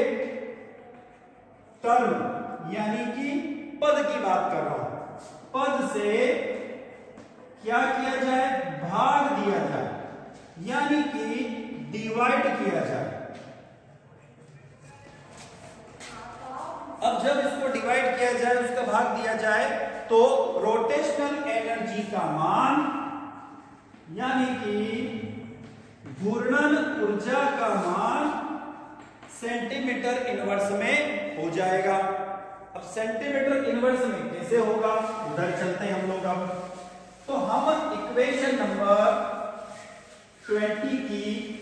टर्म यानी कि पद की बात कर रहा हूं, पद से क्या किया जाए, भाग दिया जाए, यानी कि डिवाइड किया जाए। अब जब इसको डिवाइड किया जाए, उसका भाग दिया जाए, तो रोटेशनल एनर्जी का मान यानी कि घूर्णन ऊर्जा का मान सेंटीमीटर इनवर्स में हो जाएगा। अब सेंटीमीटर इनवर्स में कैसे होगा, उधर चलते हैं हम लोग। अब तो हम इक्वेशन नंबर बीस की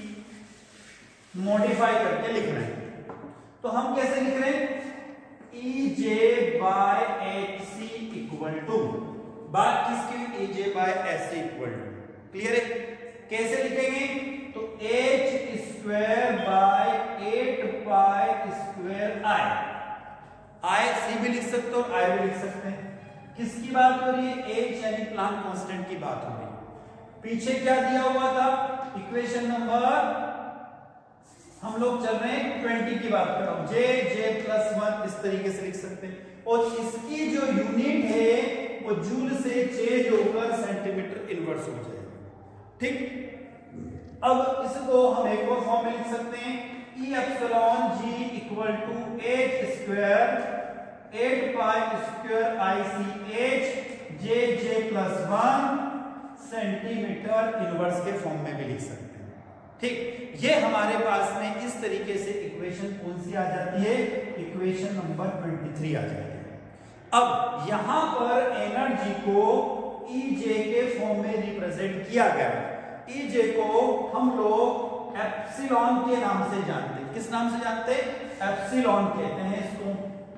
मॉडिफाई करके लिख रहे हैं। तो हम कैसे लिख रहे हैं, E J by H C equal to, बात किसकी, E J by H C equal to, clear है। कैसे लिखेंगे, तो H square by eight pi square I, I C भी लिख सकते हो, आई भी लिख सकते हैं। किसकी बात हो रही है, एच यानी प्लांक कांस्टेंट की बात हो रही है। पीछे क्या दिया हुआ था, इक्वेशन नंबर हम लोग चल रहे हैं बीस की बात कर रहा हूं, जे जे प्लस वन, इस तरीके से लिख सकते हैं। और इसकी जो यूनिट है वो जूल से चेंज होकर सेंटीमीटर इनवर्स हो जाएगा, ठीक। अब इसको हम एक और फॉर्म में लिख सकते हैं, E epsilon G equal to H square eight pi square I C H J J plus one centimetre inverse के फॉर्म में भी लिख सकते हैं, ठीक। ये हमारे पास में इस तरीके से इक्वेशन कौन सी आ जाती है, इक्वेशन नंबर तेईस आ जाती है। अब यहां पर एनर्जी को ई जे के फॉर्म में रिप्रेजेंट किया गया है। ई जे को हम लोग एप्सिलॉन के नाम से जानते हैं। किस नाम से जानते हैं, एप्सिलॉन कहते हैं इसको,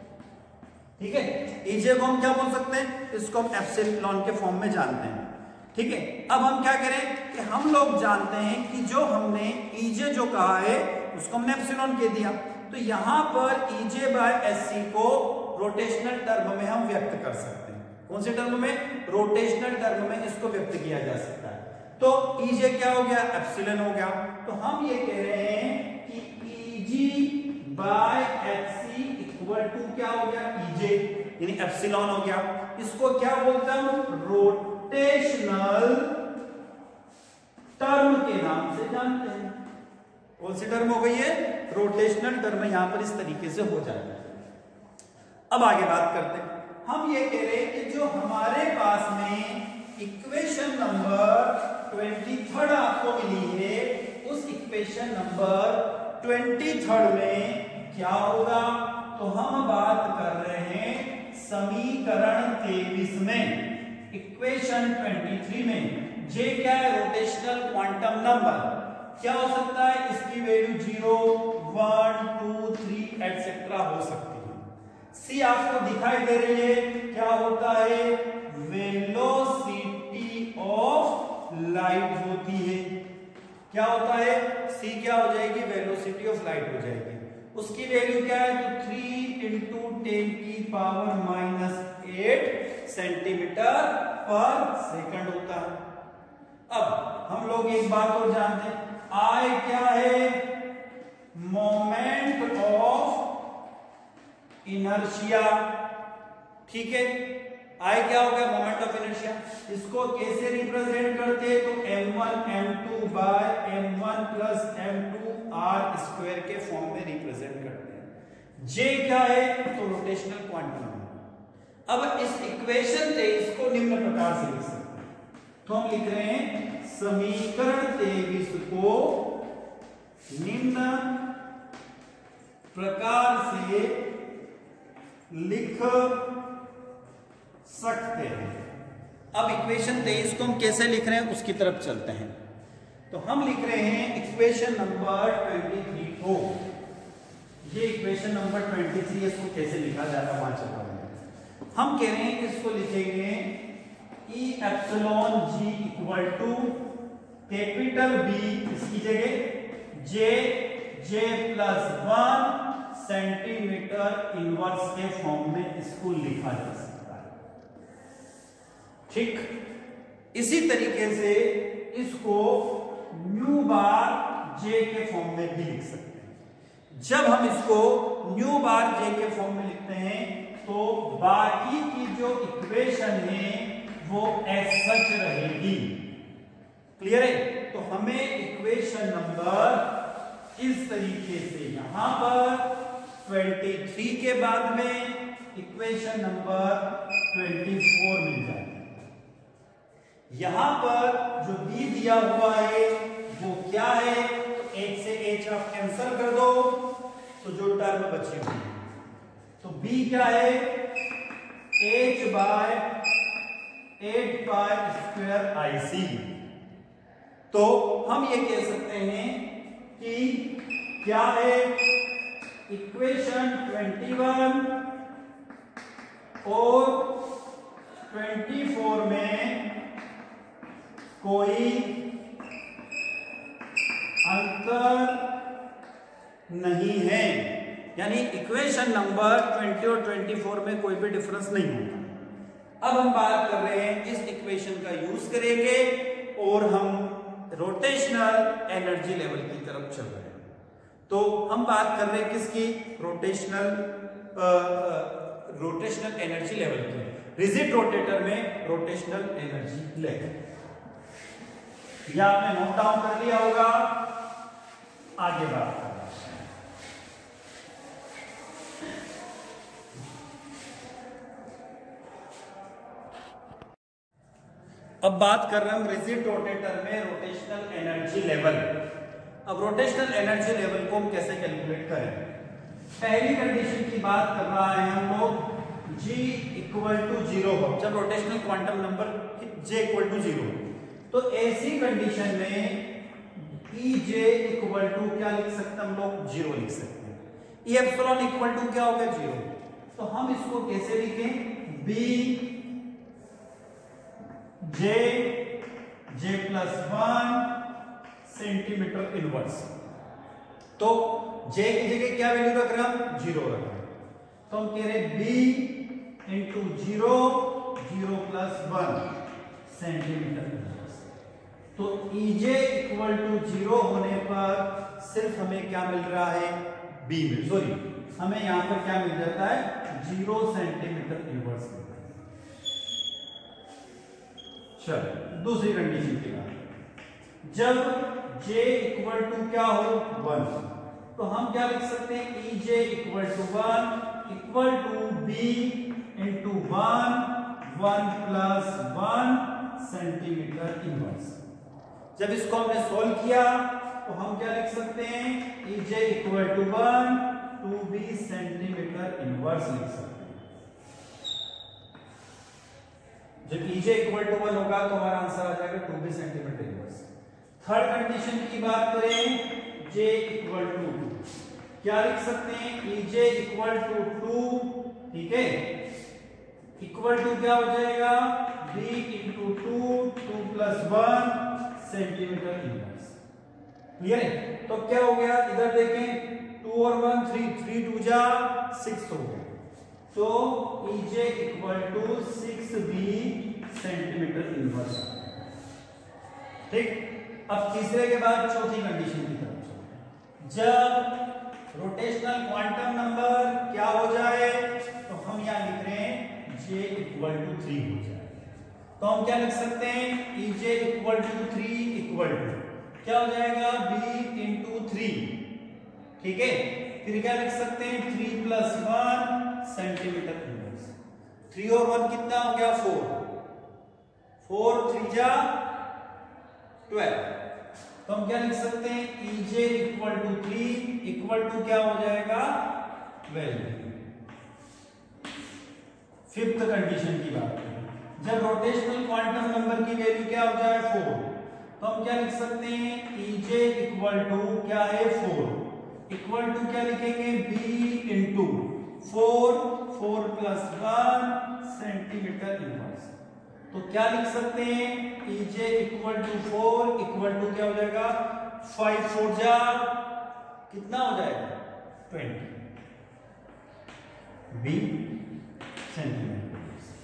ठीक है। ई जे को हम क्या बोल सकते हैं, इसको हम एप्सिलॉन के फॉर्म में जानते हैं, ठीक है। अब हम क्या करें कि हम लोग जानते हैं कि जो हमने ईजे जो कहा है उसको हमने एप्सिलॉन कह दिया, तो यहां पर ईजे बाय एससी को रोटेशनल टर्म में हम व्यक्त कर सकते हैं। कौन से टर्म में, रोटेशनल टर्म में इसको व्यक्त किया जा सकता है। तो ईजे क्या हो गया, एप्सिलॉन हो गया। तो हम ये कह रहे हैं कि EG by HC equal to क्या हो गया, ईजे यानी एप्सिलॉन हो गया। इसको क्या बोलता हूं, रोटेशनल टर्म के नाम से जानते हैं। कौन सी टर्म हो गई है, रोटेशनल टर्म, यहां पर इस तरीके से हो जाता है। अब आगे बात करते हैं। हम ये कह रहे हैं कि जो हमारे पास में इक्वेशन नंबर तेईस आपको मिली है, उस इक्वेशन नंबर तेईस में क्या होगा, तो हम बात कर रहे हैं समीकरण तेईस में, इक्वेशन तेईस में जे क्या है, रोटेशनल क्वांटम नंबर क्या हो सकता है, इसकी value zero, one, two, three etcetera हो सकती है। सी आपको दिखाई दे रही है, क्या होता है, वेलोसिटी ऑफ लाइट होती है। क्या होता है, सी क्या हो जाएगी, वेलोसिटी ऑफ लाइट हो जाएगी। उसकी वैल्यू क्या है? तो थ्री इंटू टेन की पावर माइनस एट सेंटीमीटर पर सेकंड होता है। अब हम लोग एक बात और जानते हैं, आई क्या है? Moment of inertia. ठीक है, आई क्या हो गया? Moment of inertia. इसको कैसे रिप्रेजेंट करते हैं? तो M one M two by M one plus M two R square के फॉर्म में रिप्रेजेंट करते हैं। जे क्या है? तो रोटेशनल क्वांटम नंबर। अब इस इक्वेशन से इसको निम्न प्रकार से लिख सकते हैं। तो हम लिख रहे हैं समीकरण तेईस को निम्न प्रकार से लिख सकते हैं। अब इक्वेशन तेईस को हम कैसे लिख रहे हैं उसकी तरफ चलते हैं। तो हम लिख रहे हैं इक्वेशन नंबर तेईस को, ये इक्वेशन नंबर तेईस, इसको कैसे लिखा जाता है वहां चलता है। हम कह रहे हैं इसको लिखेंगे E epsilon G equal to capital B, इसकी जगह J J plus one centimetre inverse के फॉर्म में इसको लिखा जा सकता है। ठीक, इसी तरीके से इसको न्यू बार जे के फॉर्म में भी लिख सकते हैं। जब हम इसको न्यू बार जे के फॉर्म में लिखते हैं तो बाकी की जो इक्वेशन है वो एज सच रहेगी। क्लियर है? तो हमें इक्वेशन नंबर इस तरीके से यहां पर तेईस के बाद में इक्वेशन नंबर चौबीस मिल जाएगी। यहां पर जो बी दिया हुआ है वो क्या है? तो एच से एच आप कैंसिल कर दो तो जो टर्म बची हुई है, तो बी क्या है? H by eight pi square I C. तो हम ये कह सकते हैं कि क्या है? इक्वेशन इक्कीस और चौबीस में कोई अंतर नहीं है, यानी इक्वेशन नंबर बीस और चौबीस में कोई भी डिफरेंस नहीं होता। अब हम बात कर रहे हैं इस इक्वेशन का यूज करेंगे और हम रोटेशनल एनर्जी लेवल की तरफ चल रहे हैं। तो हम बात कर रहे हैं किसकी? रोटेशनल रोटेशनल एनर्जी लेवल की। रिजिड रोटेटर में रोटेशनल एनर्जी लेवल, यह आपने नोट डाउन कर लिया होगा। आगे बात करें। अब बात कर रहे हैं रिजिड रोटेटर में रोटेशनल एनर्जी लेवल। अब रोटेशनल एनर्जी लेवल को हम कैसे कैलकुलेट करें? पहली कंडीशन की बात कर रहा है हम लोग, G इक्वल टू जीरो हो, जब rotational quantum number J equal to zero, तो ऐसी कंडीशन में ई जे इक्वल टू क्या लिख सकते हैं हम लोग? जीरो लिख सकते हैं। ई एप्सिलॉन इक्वल टू क्या हो गया? जीरो। तो हम इसको कैसे लिखें? B J J plus one centimetre inverse. तो जे की जगह क्या वैल्यू रख रहे हैं? जीरो रख रहे हैं। तो हम कह रहे B into zero zero plus one centimetre inverse. तो ईजे इक्वल टू जीरो होने पर सिर्फ हमें क्या मिल रहा है? बी मिल सॉरी हमें यहां पर क्या मिल जाता है? जीरो सेंटीमीटर इनवर्स मिलता है। चलो दूसरी कंडीशन की बात, जब J इक्वल टू क्या हो? वन, तो हम क्या लिख सकते हैं? E J equal to one equal to B into one one plus one centimetre inverse. जब इसको हमने सोल्व किया तो हम क्या लिख सकते हैं? E J equal to one two B centimetre inverse लिख सकते हैं। जब E J equal to one होगा तो हमारा आंसर आ जाएगा two B centimetre inverse. Third condition की बात करें, J इक्वल टू टू, क्या लिख सकते हैं? E J equal to two, ठीक है, इक्वल टू क्या हो जाएगा? B into two two plus one centimetre inverse. Clear है? तो क्या हो गया? इधर देखें, टू और वन थ्री, थ्री टू जा सिक्स हो गया, तो EJ equal to six B centimetre inverse. ठीक, अब तीसरे के बाद चौथी कंडीशन की तरफ चलते। जब रोटेशनल क्वांटम नंबर क्या हो जाए, तो हम यहां लिख रहे हैं जे इक्वल टू थ्री हो जाए, तो हम क्या लिख सकते हैं, EJ equal to three equal to क्या हो जाएगा, बी इंटू थ्री। ठीक है, फिर क्या लिख सकते हैं, three plus one centimetre inverse. Three और वन कितना हो गया, फोर, फोर थ्री जा ट्वेल्व, तो हम क्या लिख सकते हैं, EJ equal to three equal to क्या हो जाएगा, ट्वेल्व। फिफ्थ कंडीशन की बात करें, जब रोटेशनल क्वांटम नंबर की वैल्यू क्या हो जाए, फोर, तो हम क्या लिख सकते हैं, ईजे इक्वल टू क्या है, फोर, इक्वल टू क्या लिखेंगे, B into four, four plus one centimetre inverse. तो क्या लिख सकते हैं, EJ equal to four equal to क्या हो जाएगा, फाइव फोर जा कितना हो जाएगा, ट्वेंटी, बी सेंटीमीटर।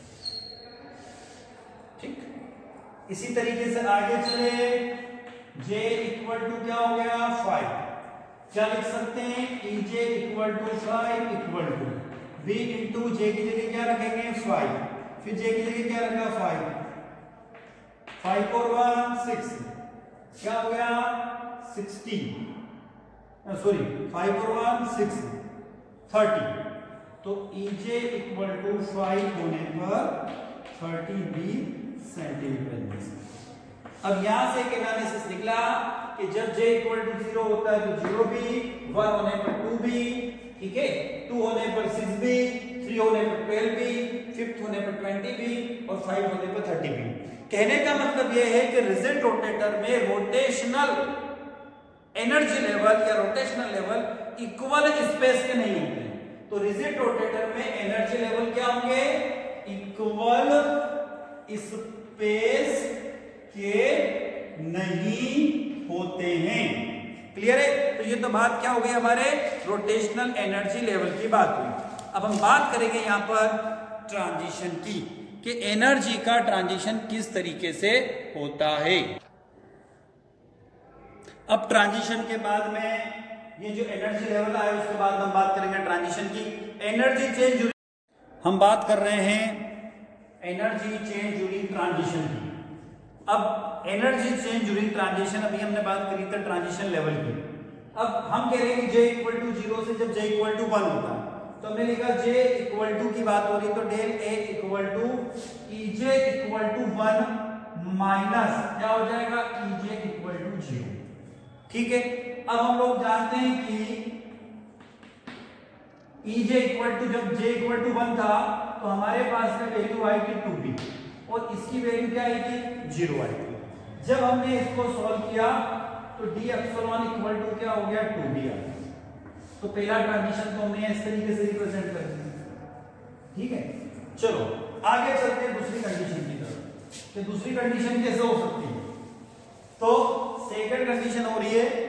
ठीक, इसी तरीके से आगे चले, जे इक्वल टू क्या हो गया, फाइव, क्या लिख सकते हैं, EJ equal to five equal to B into J की जगह क्या रखेंगे, फाइव, फिर जे की जगह क्या रखा, फाइव, फाइव और वन सिक्स, क्या हो गया, सिक्सटीन, सॉरी फाइव और वन सिक्स, थर्टी, तो ईजे इक्वल टू फाइव होने पर थर्टी बी सेंटीमीटर। अब यहां से एक एनालिसिस निकला कि जब j इक्वल टू जीरो होता है तो जीरो बी, वन होने पर टू बी, ठीक है, टू होने पर सिक्स बी, थ्री होने पर ट्वेल्व बी, फिफ्थ होने पर ट्वेंटी बी और फाइव होने पर थर्टी बी। कहने का मतलब यह है कि रिजिड रोटेटर में रोटेशनल एनर्जी लेवल या रोटेशनल लेवल इक्वल स्पेस के नहीं होते, तो रिजिड रोटेटर में एनर्जी लेवल क्या होंगे, इक्वल स्पेस के नहीं होते हैं। क्लियर है, तो ये तो बात क्या हो गई, हमारे रोटेशनल एनर्जी लेवल की बात हुई। अब हम बात करेंगे यहां पर ट्रांजिशन की, कि एनर्जी का ट्रांजिशन किस तरीके से होता है। अब ट्रांजिशन के बाद में ये जो एनर्जी लेवल आया उसके बाद हम बात करेंगे ट्रांजिशन की। एनर्जी चेंज, हम बात कर रहे हैं एनर्जी चेंज ड्यूरिंग ट्रांजिशन की। अब एनर्जी चेंज ड्यूरिंग ट्रांजिशन, अभी हमने बात करी थी ट्रांजिशन लेवल की। अब हम कह रहे हैं कि जे इक्वल टू जीरो से जब जे इक्वल टू वन होता है, तो हमने लिखा जे इक्वल टू की बात हो रही, तो del E equal to EJ equal to one minus क्या हो जाएगा, ईजे इक्वल टू जीरो। ठीक है, अब हम लोग जानते हैं कि ईजे इक्वल टू जब जे इक्वल टू वन था तो हमारे पास में वैल्यू आई थी टू बी और इसकी वैल्यू क्या आई थी, जीरो आई थी। जब हमने इसको सॉल्व किया तो डी एप्सिलॉन इक्वल टू क्या हो गया, टू बी आ गया। तो पहला ट्रांजिशन तो हमने इस तरीके से रिप्रेजेंट कर दिया। ठीक है, चलो आगे चलते हैं दूसरी कंडीशन की तरफ कि दूसरी कंडीशन कैसे हो सकती है। तो सेकंड कंडीशन हो रही है,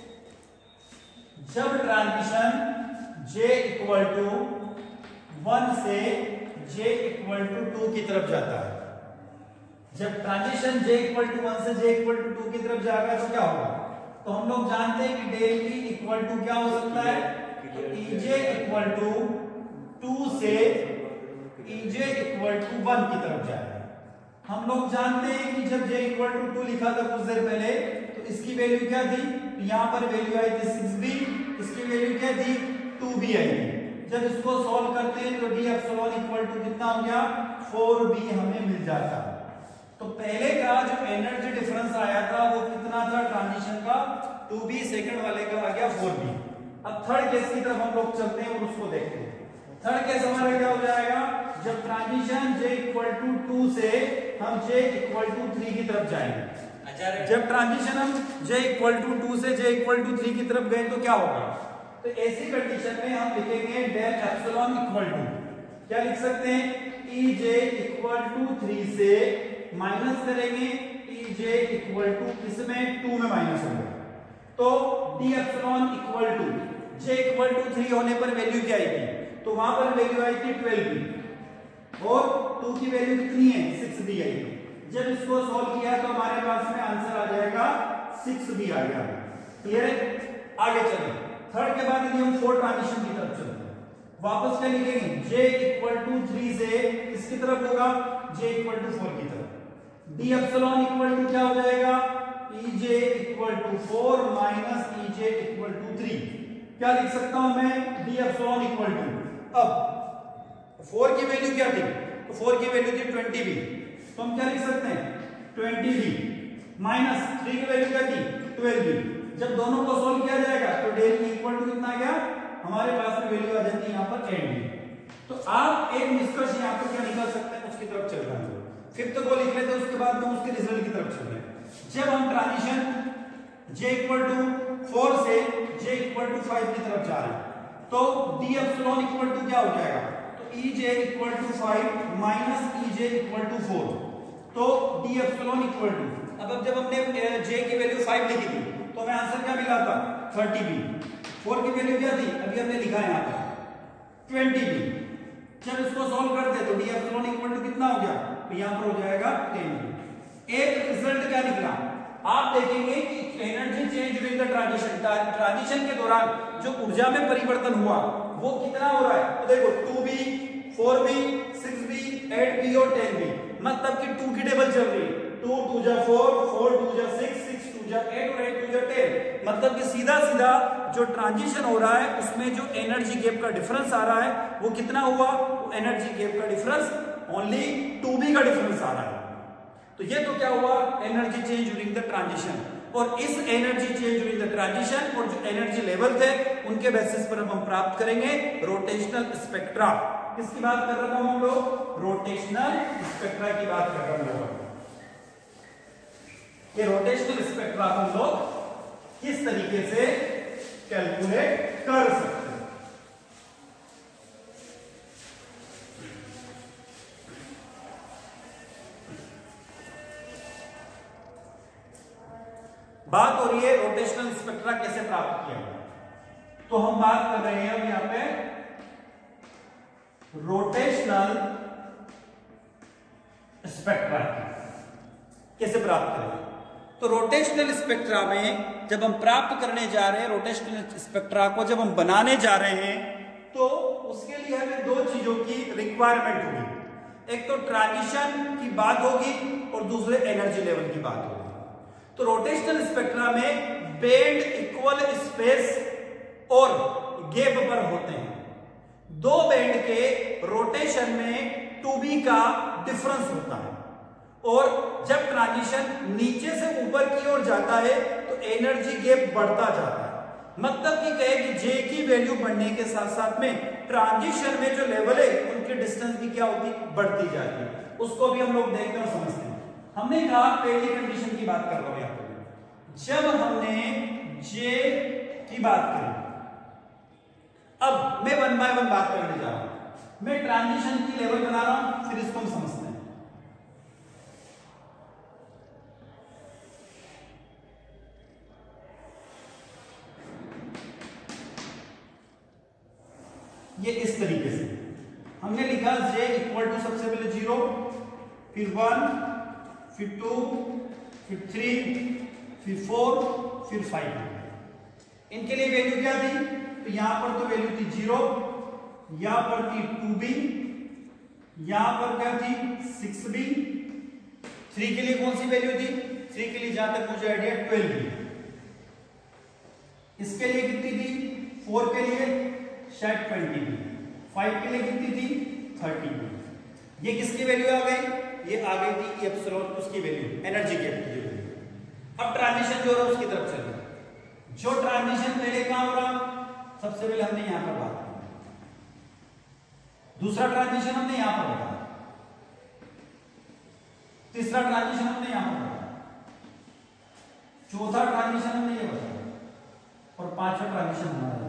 जब transition j equal to one से j इक्वल टू टू की तरफ जाता है। जब transition j equal to one से j इक्वल टू टू की तरफ जाएगा तो क्या होगा, तो हम लोग जानते हैं कि डेल ई इक्वल टू क्या हो सकता है, तो ईजे इक्वल टू टू से ईजे इक्वल टू वन की तरफ जाएगा। हम लोग जानते हैं कि जब j इक्वल टू टू लिखा था कुछ देर पहले तो इसकी वैल्यू क्या थी, तो यहां पर वैल्यू आई थी सिक्स बी, इसकी वैल्यू क्या थी, टू बी आई थी। जब इसको सॉल्व करते हैं तो डी एप्सिलॉन इक्वल टू कितना हो गया, फोर बी हमें मिल जाता है। तो पहले का जो एनर्जी डिफरेंस आया था वो कितना था ट्रांजिशन का, टू बी, सेकंड वाले का आ गया फोर बी। अब थर्ड केस की तरफ हम लोग चलते हैं और उसको देखते हैं। थर्ड केस हमारा क्या हो जाएगा, जब transition j equal to two से हम j इक्वल टू थ्री की तरफ जाएंगे। जब ट्रांजिशन हम j इक्वल टू टू से j इक्वल टू थ्री की तरफ गए तो क्या होगा, तो ऐसी कंडीशन में हम लिखेंगे डेल एप्सिलॉन इक्वल टू क्या लिख सकते हैं, ej इक्वल टू थ्री से माइनस करेंगे ej इक्वल टू इसमें टू में माइनस होगा, तो D epsilon equal to J equal to three होने पर वैल्यू क्या आएगी, तो वहां पर वैल्यू आई थी ट्वेल्व बी और टू की वैल्यू कितनी है, सिक्स बी आई थी। जब इसको सॉल्व किया तो हमारे पास में आंसर आ जाएगा सिक्स बी आ गया। क्लियर है? आगे चलें। थर्ड के बाद यदि हम फोर ट्रांजिशन की तरफ चलते हैं, वापस क्या लिखेंगे, जे इक्वल टू थ्री से किसकी तरफ होगा, जे इक्वल टू फोर की तरफ। डी एप्सिलॉन इक्वल टू क्या हो जाएगा, E J equal to four minus E J equal to three. क्या लिख सकता हूं मैं, डी एप्सिलॉन इक्वल टू, अब फोर की वैल्यू क्या थी, तो फोर की वैल्यू थी ट्वेंटी बी, तो हम क्या लिख सकते हैं, ट्वेंटी बी माइनस थ्री की वैल्यू क्या थी, ट्वेल्व बी। जब दोनों को सोल्व किया जाएगा तो डेल ई इक्वल टू कितना आ गया, हमारे पास में वैल्यू आ जाती है यहाँ पर एन बी। तो आप एक निष्कर्ष यहाँ पर क्या निकाल सकते हैं, उसकी तरफ चल रहे हैं। फिफ्थ को लिख लेते हैं, उसके बाद में उसके रिजल्ट की तरफ चल रहे हैं। जब हम transition j equal to four से j इक्वल टू फाइव की तरफ जा रहे हैं तो डी एप्सिलॉन इक्वल टू क्या हो जाएगा, तो E J equal to five minus E J equal to four, तो डी एप्सिलॉन इक्वल टू, अब अब जब हमने j की वैल्यू फाइव लिखी थी तो हमें आंसर क्या मिला था, थर्टी बी। फोर की वैल्यू क्या थी, अभी हमने लिखा है यहाँ पर ट्वेंटी बी। जब इसको सॉल्व करते तो डी एप्सिलॉन इक्वल टू कितना हो गया, तो यहाँ पर हो जाएगा टेन बी। एक रिजल्ट क्या निकला, आप देखेंगे कि energy change during the transition, transition के दौरान जो ऊर्जा में परिवर्तन हुआ वो कितना हो रहा है, तो देखो two B, four B, six B, eight B और टेन बी, मतलब कि टू की टेबल चल रही है, टू टू जा फोर, फोर टू जा सिक्स, सिक्स टू जा एट और एट टू जा टेन, मतलब कि सीधा सीधा जो ट्रांजिशन हो रहा है उसमें जो एनर्जी गैप का डिफरेंस आ रहा है वो कितना हुआ, वो एनर्जी गैप का डिफरेंस ओनली टू बी का डिफरेंस आ रहा है। तो ये तो क्या हुआ, energy change during the transition. और इस energy change during the transition और जो एनर्जी लेवल थे उनके बेसिस पर हम प्राप्त करेंगे रोटेशनल स्पेक्ट्रा। किसकी बात कर रहा हूं हम लोग, रोटेशनल स्पेक्ट्रा की बात कर रहे हैं। ये रोटेशनल स्पेक्ट्रा हम लोग किस तरीके से कैलकुलेट कर सकते हैं। बात हो रही है रोटेशनल स्पेक्ट्रा कैसे प्राप्त किया जाए, तो हम बात कर रहे हैं अब यहां पे रोटेशनल स्पेक्ट्रा कैसे प्राप्त करें। तो रोटेशनल स्पेक्ट्रा में जब हम प्राप्त करने जा रहे हैं, रोटेशनल स्पेक्ट्रा को जब हम बनाने जा रहे हैं तो उसके लिए हमें दो चीजों की रिक्वायरमेंट होगी, एक तो ट्रांजिशन की बात होगी और दूसरे एनर्जी लेवल की बात होगी। तो रोटेशनल स्पेक्ट्रा में बैंड इक्वल स्पेस और गैप पर होते हैं। दो बैंड के रोटेशन में टू बी का डिफरेंस होता है और जब ट्रांजिशन नीचे से ऊपर की ओर जाता है तो एनर्जी गैप बढ़ता जाता है। मतलब कि कहे कि जे की वैल्यू बढ़ने के साथ साथ में ट्रांजिशन में जो लेवल है उनकी डिस्टेंस भी क्या होती, बढ़ती जाती है। उसको भी हम लोग देखकर समझते हैं। हमने कहा पहली कंडीशन की बात कर रहा हूं यहां पर, जब हमने जे की बात करी, अब मैं वन बाय वन बात करने जा रहा हूं। मैं ट्रांजिशन की लेवल बना रहा हूं, फिर इसको हम समझते हैं। ये इस तरीके से हमने लिखा जे इक्वल टू सबसे पहले जीरो, फिर वन, फिर टू, फिर थ्री, फिर फोर, फिर फाइव। इनके लिए वैल्यू क्या थी, तो यहां पर तो वैल्यू थी जीरो, यहां पर थी टू बी, यहां पर क्या थी सिक्स बी। थ्री के लिए कौन सी वैल्यू थी, थ्री के लिए जहां तक मुझे आइडिया ट्वेल्व बी। इसके लिए कितनी थी, फोर के लिए शायद ट्वेंटी बी, फाइव के लिए कितनी थी थर्टी बी। ये किसकी वैल्यू आ गई, ये आ गई थी एप्सिलॉन उसकी वैल्यू, एनर्जी गैप की वैल्यू। अब ट्रांजिशन जो हो रहा है उसकी तरफ चल रहा है। जो ट्रांजिशन पहले कहां हो रहा, सबसे पहले हमने यहां पर बात की, दूसरा ट्रांजिशन हमने यहां पर बताया, तीसरा ट्रांजिशन हमने यहां पर बताया, चौथा ट्रांजिशन हमने ये बताया और पांचवा ट्रांजिशन हमारा।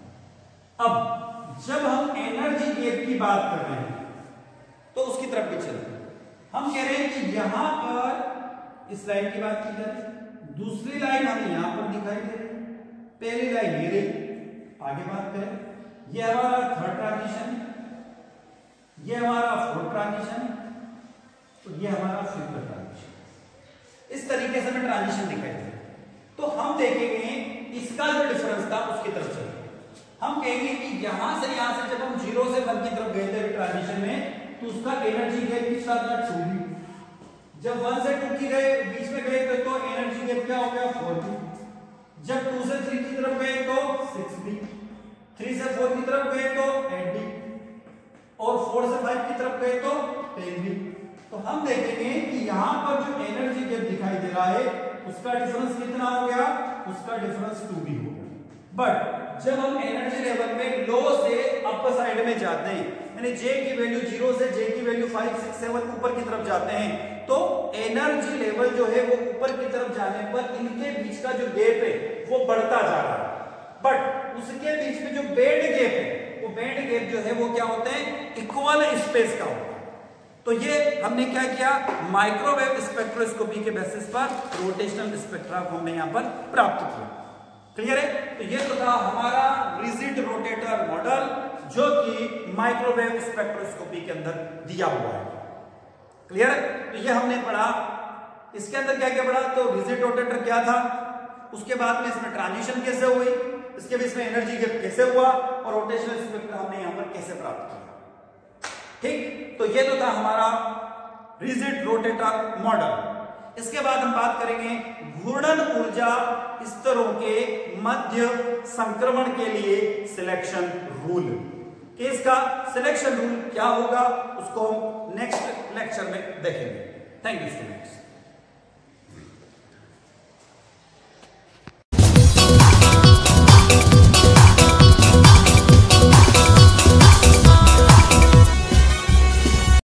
अब जब हम एनर्जी गैप की बात कर रहे हैं तो उसकी तरफ भी चलते हैं। हम कह रहे हैं कि यहां पर इस लाइन की बात की जाए, दूसरी लाइन हमें यहां पर दिखाई दे रही, पहली लाइन ये रही, आगे बात करें, ये हमारा थर्ड ट्रांजिशन, ये हमारा फोर्थ ट्रांजिशन, तो ये हमारा फिफ्थ ट्रांजिशन। इस तरीके से हमें ट्रांजिशन दिखाई दे। तो हम देखेंगे इसका जो डिफरेंस था उसकी तरफ चलेंगे। हम कहेंगे कि यहां से यहां से जब हम जीरो से वन की तरफ गए थे ट्रांजिशन में, तो उसका एनर्जी गैप कितना था, टू बी। जब वन से टू की गए बीच में गए थे तो एनर्जी गैप क्या हो गया, फोर बी। जब टू से थ्री की तरफ गए तो सिक्स बी, थ्री से फोर की तरफ गए तो एट बी, और फोर से फाइव की तरफ गए तो टेन बी। तो हम देखेंगे कि यहां पर जो एनर्जी गैप दिखाई दे रहा है उसका डिफरेंस कितना हो गया, उसका डिफरेंस टू बी हो गया। बट जब हम एनर्जी लेवल में लो से अपर साइड में जाते हैं, यानी जे की वैल्यू जीरो से जे की वैल्यू फाइव सिक्स सेवन ऊपर की तरफ जाते हैं, तो एनर्जी लेवल जो है वो ऊपर की तरफ जाने पर इनके बीच का जो गैप है वो बढ़ता जा रहा है। बट उसके बीच में जो बैंड गैप है, वो बैंड गैप जो है वो क्या होते हैं, इक्वल स्पेस का होता है। तो ये हमने क्या किया, माइक्रोवेव स्पेक्ट्रोस्कोपी के बेसिस पर रोटेशनल स्पेक्ट्रा को हमने यहां पर प्राप्त किया। क्लियर है? तो ये तो था हमारा रिजिड रोटेटर मॉडल जो कि माइक्रोवेव स्पेक्ट्रोस्कोपी के अंदर दिया हुआ है। क्लियर है? तो ये हमने पढ़ा। इसके अंदर क्या क्या पढ़ा, तो रिजिड रोटेटर क्या था, उसके बाद में इसमें ट्रांजिशन कैसे हुई, इसके बीच में एनर्जी गैप कैसे हुआ, और रोटेशनल स्पेक्ट्रा हमने यहां पर कैसे प्राप्त किया। ठीक, तो ये तो था हमारा रिजिड रोटेटर मॉडल। इसके बाद हम बात करेंगे घूर्णन ऊर्जा स्तरों के मध्य संक्रमण के लिए सिलेक्शन रूल। केस का सिलेक्शन रूल क्या होगा उसको हम नेक्स्ट लेक्चर में देखेंगे। Thank you students.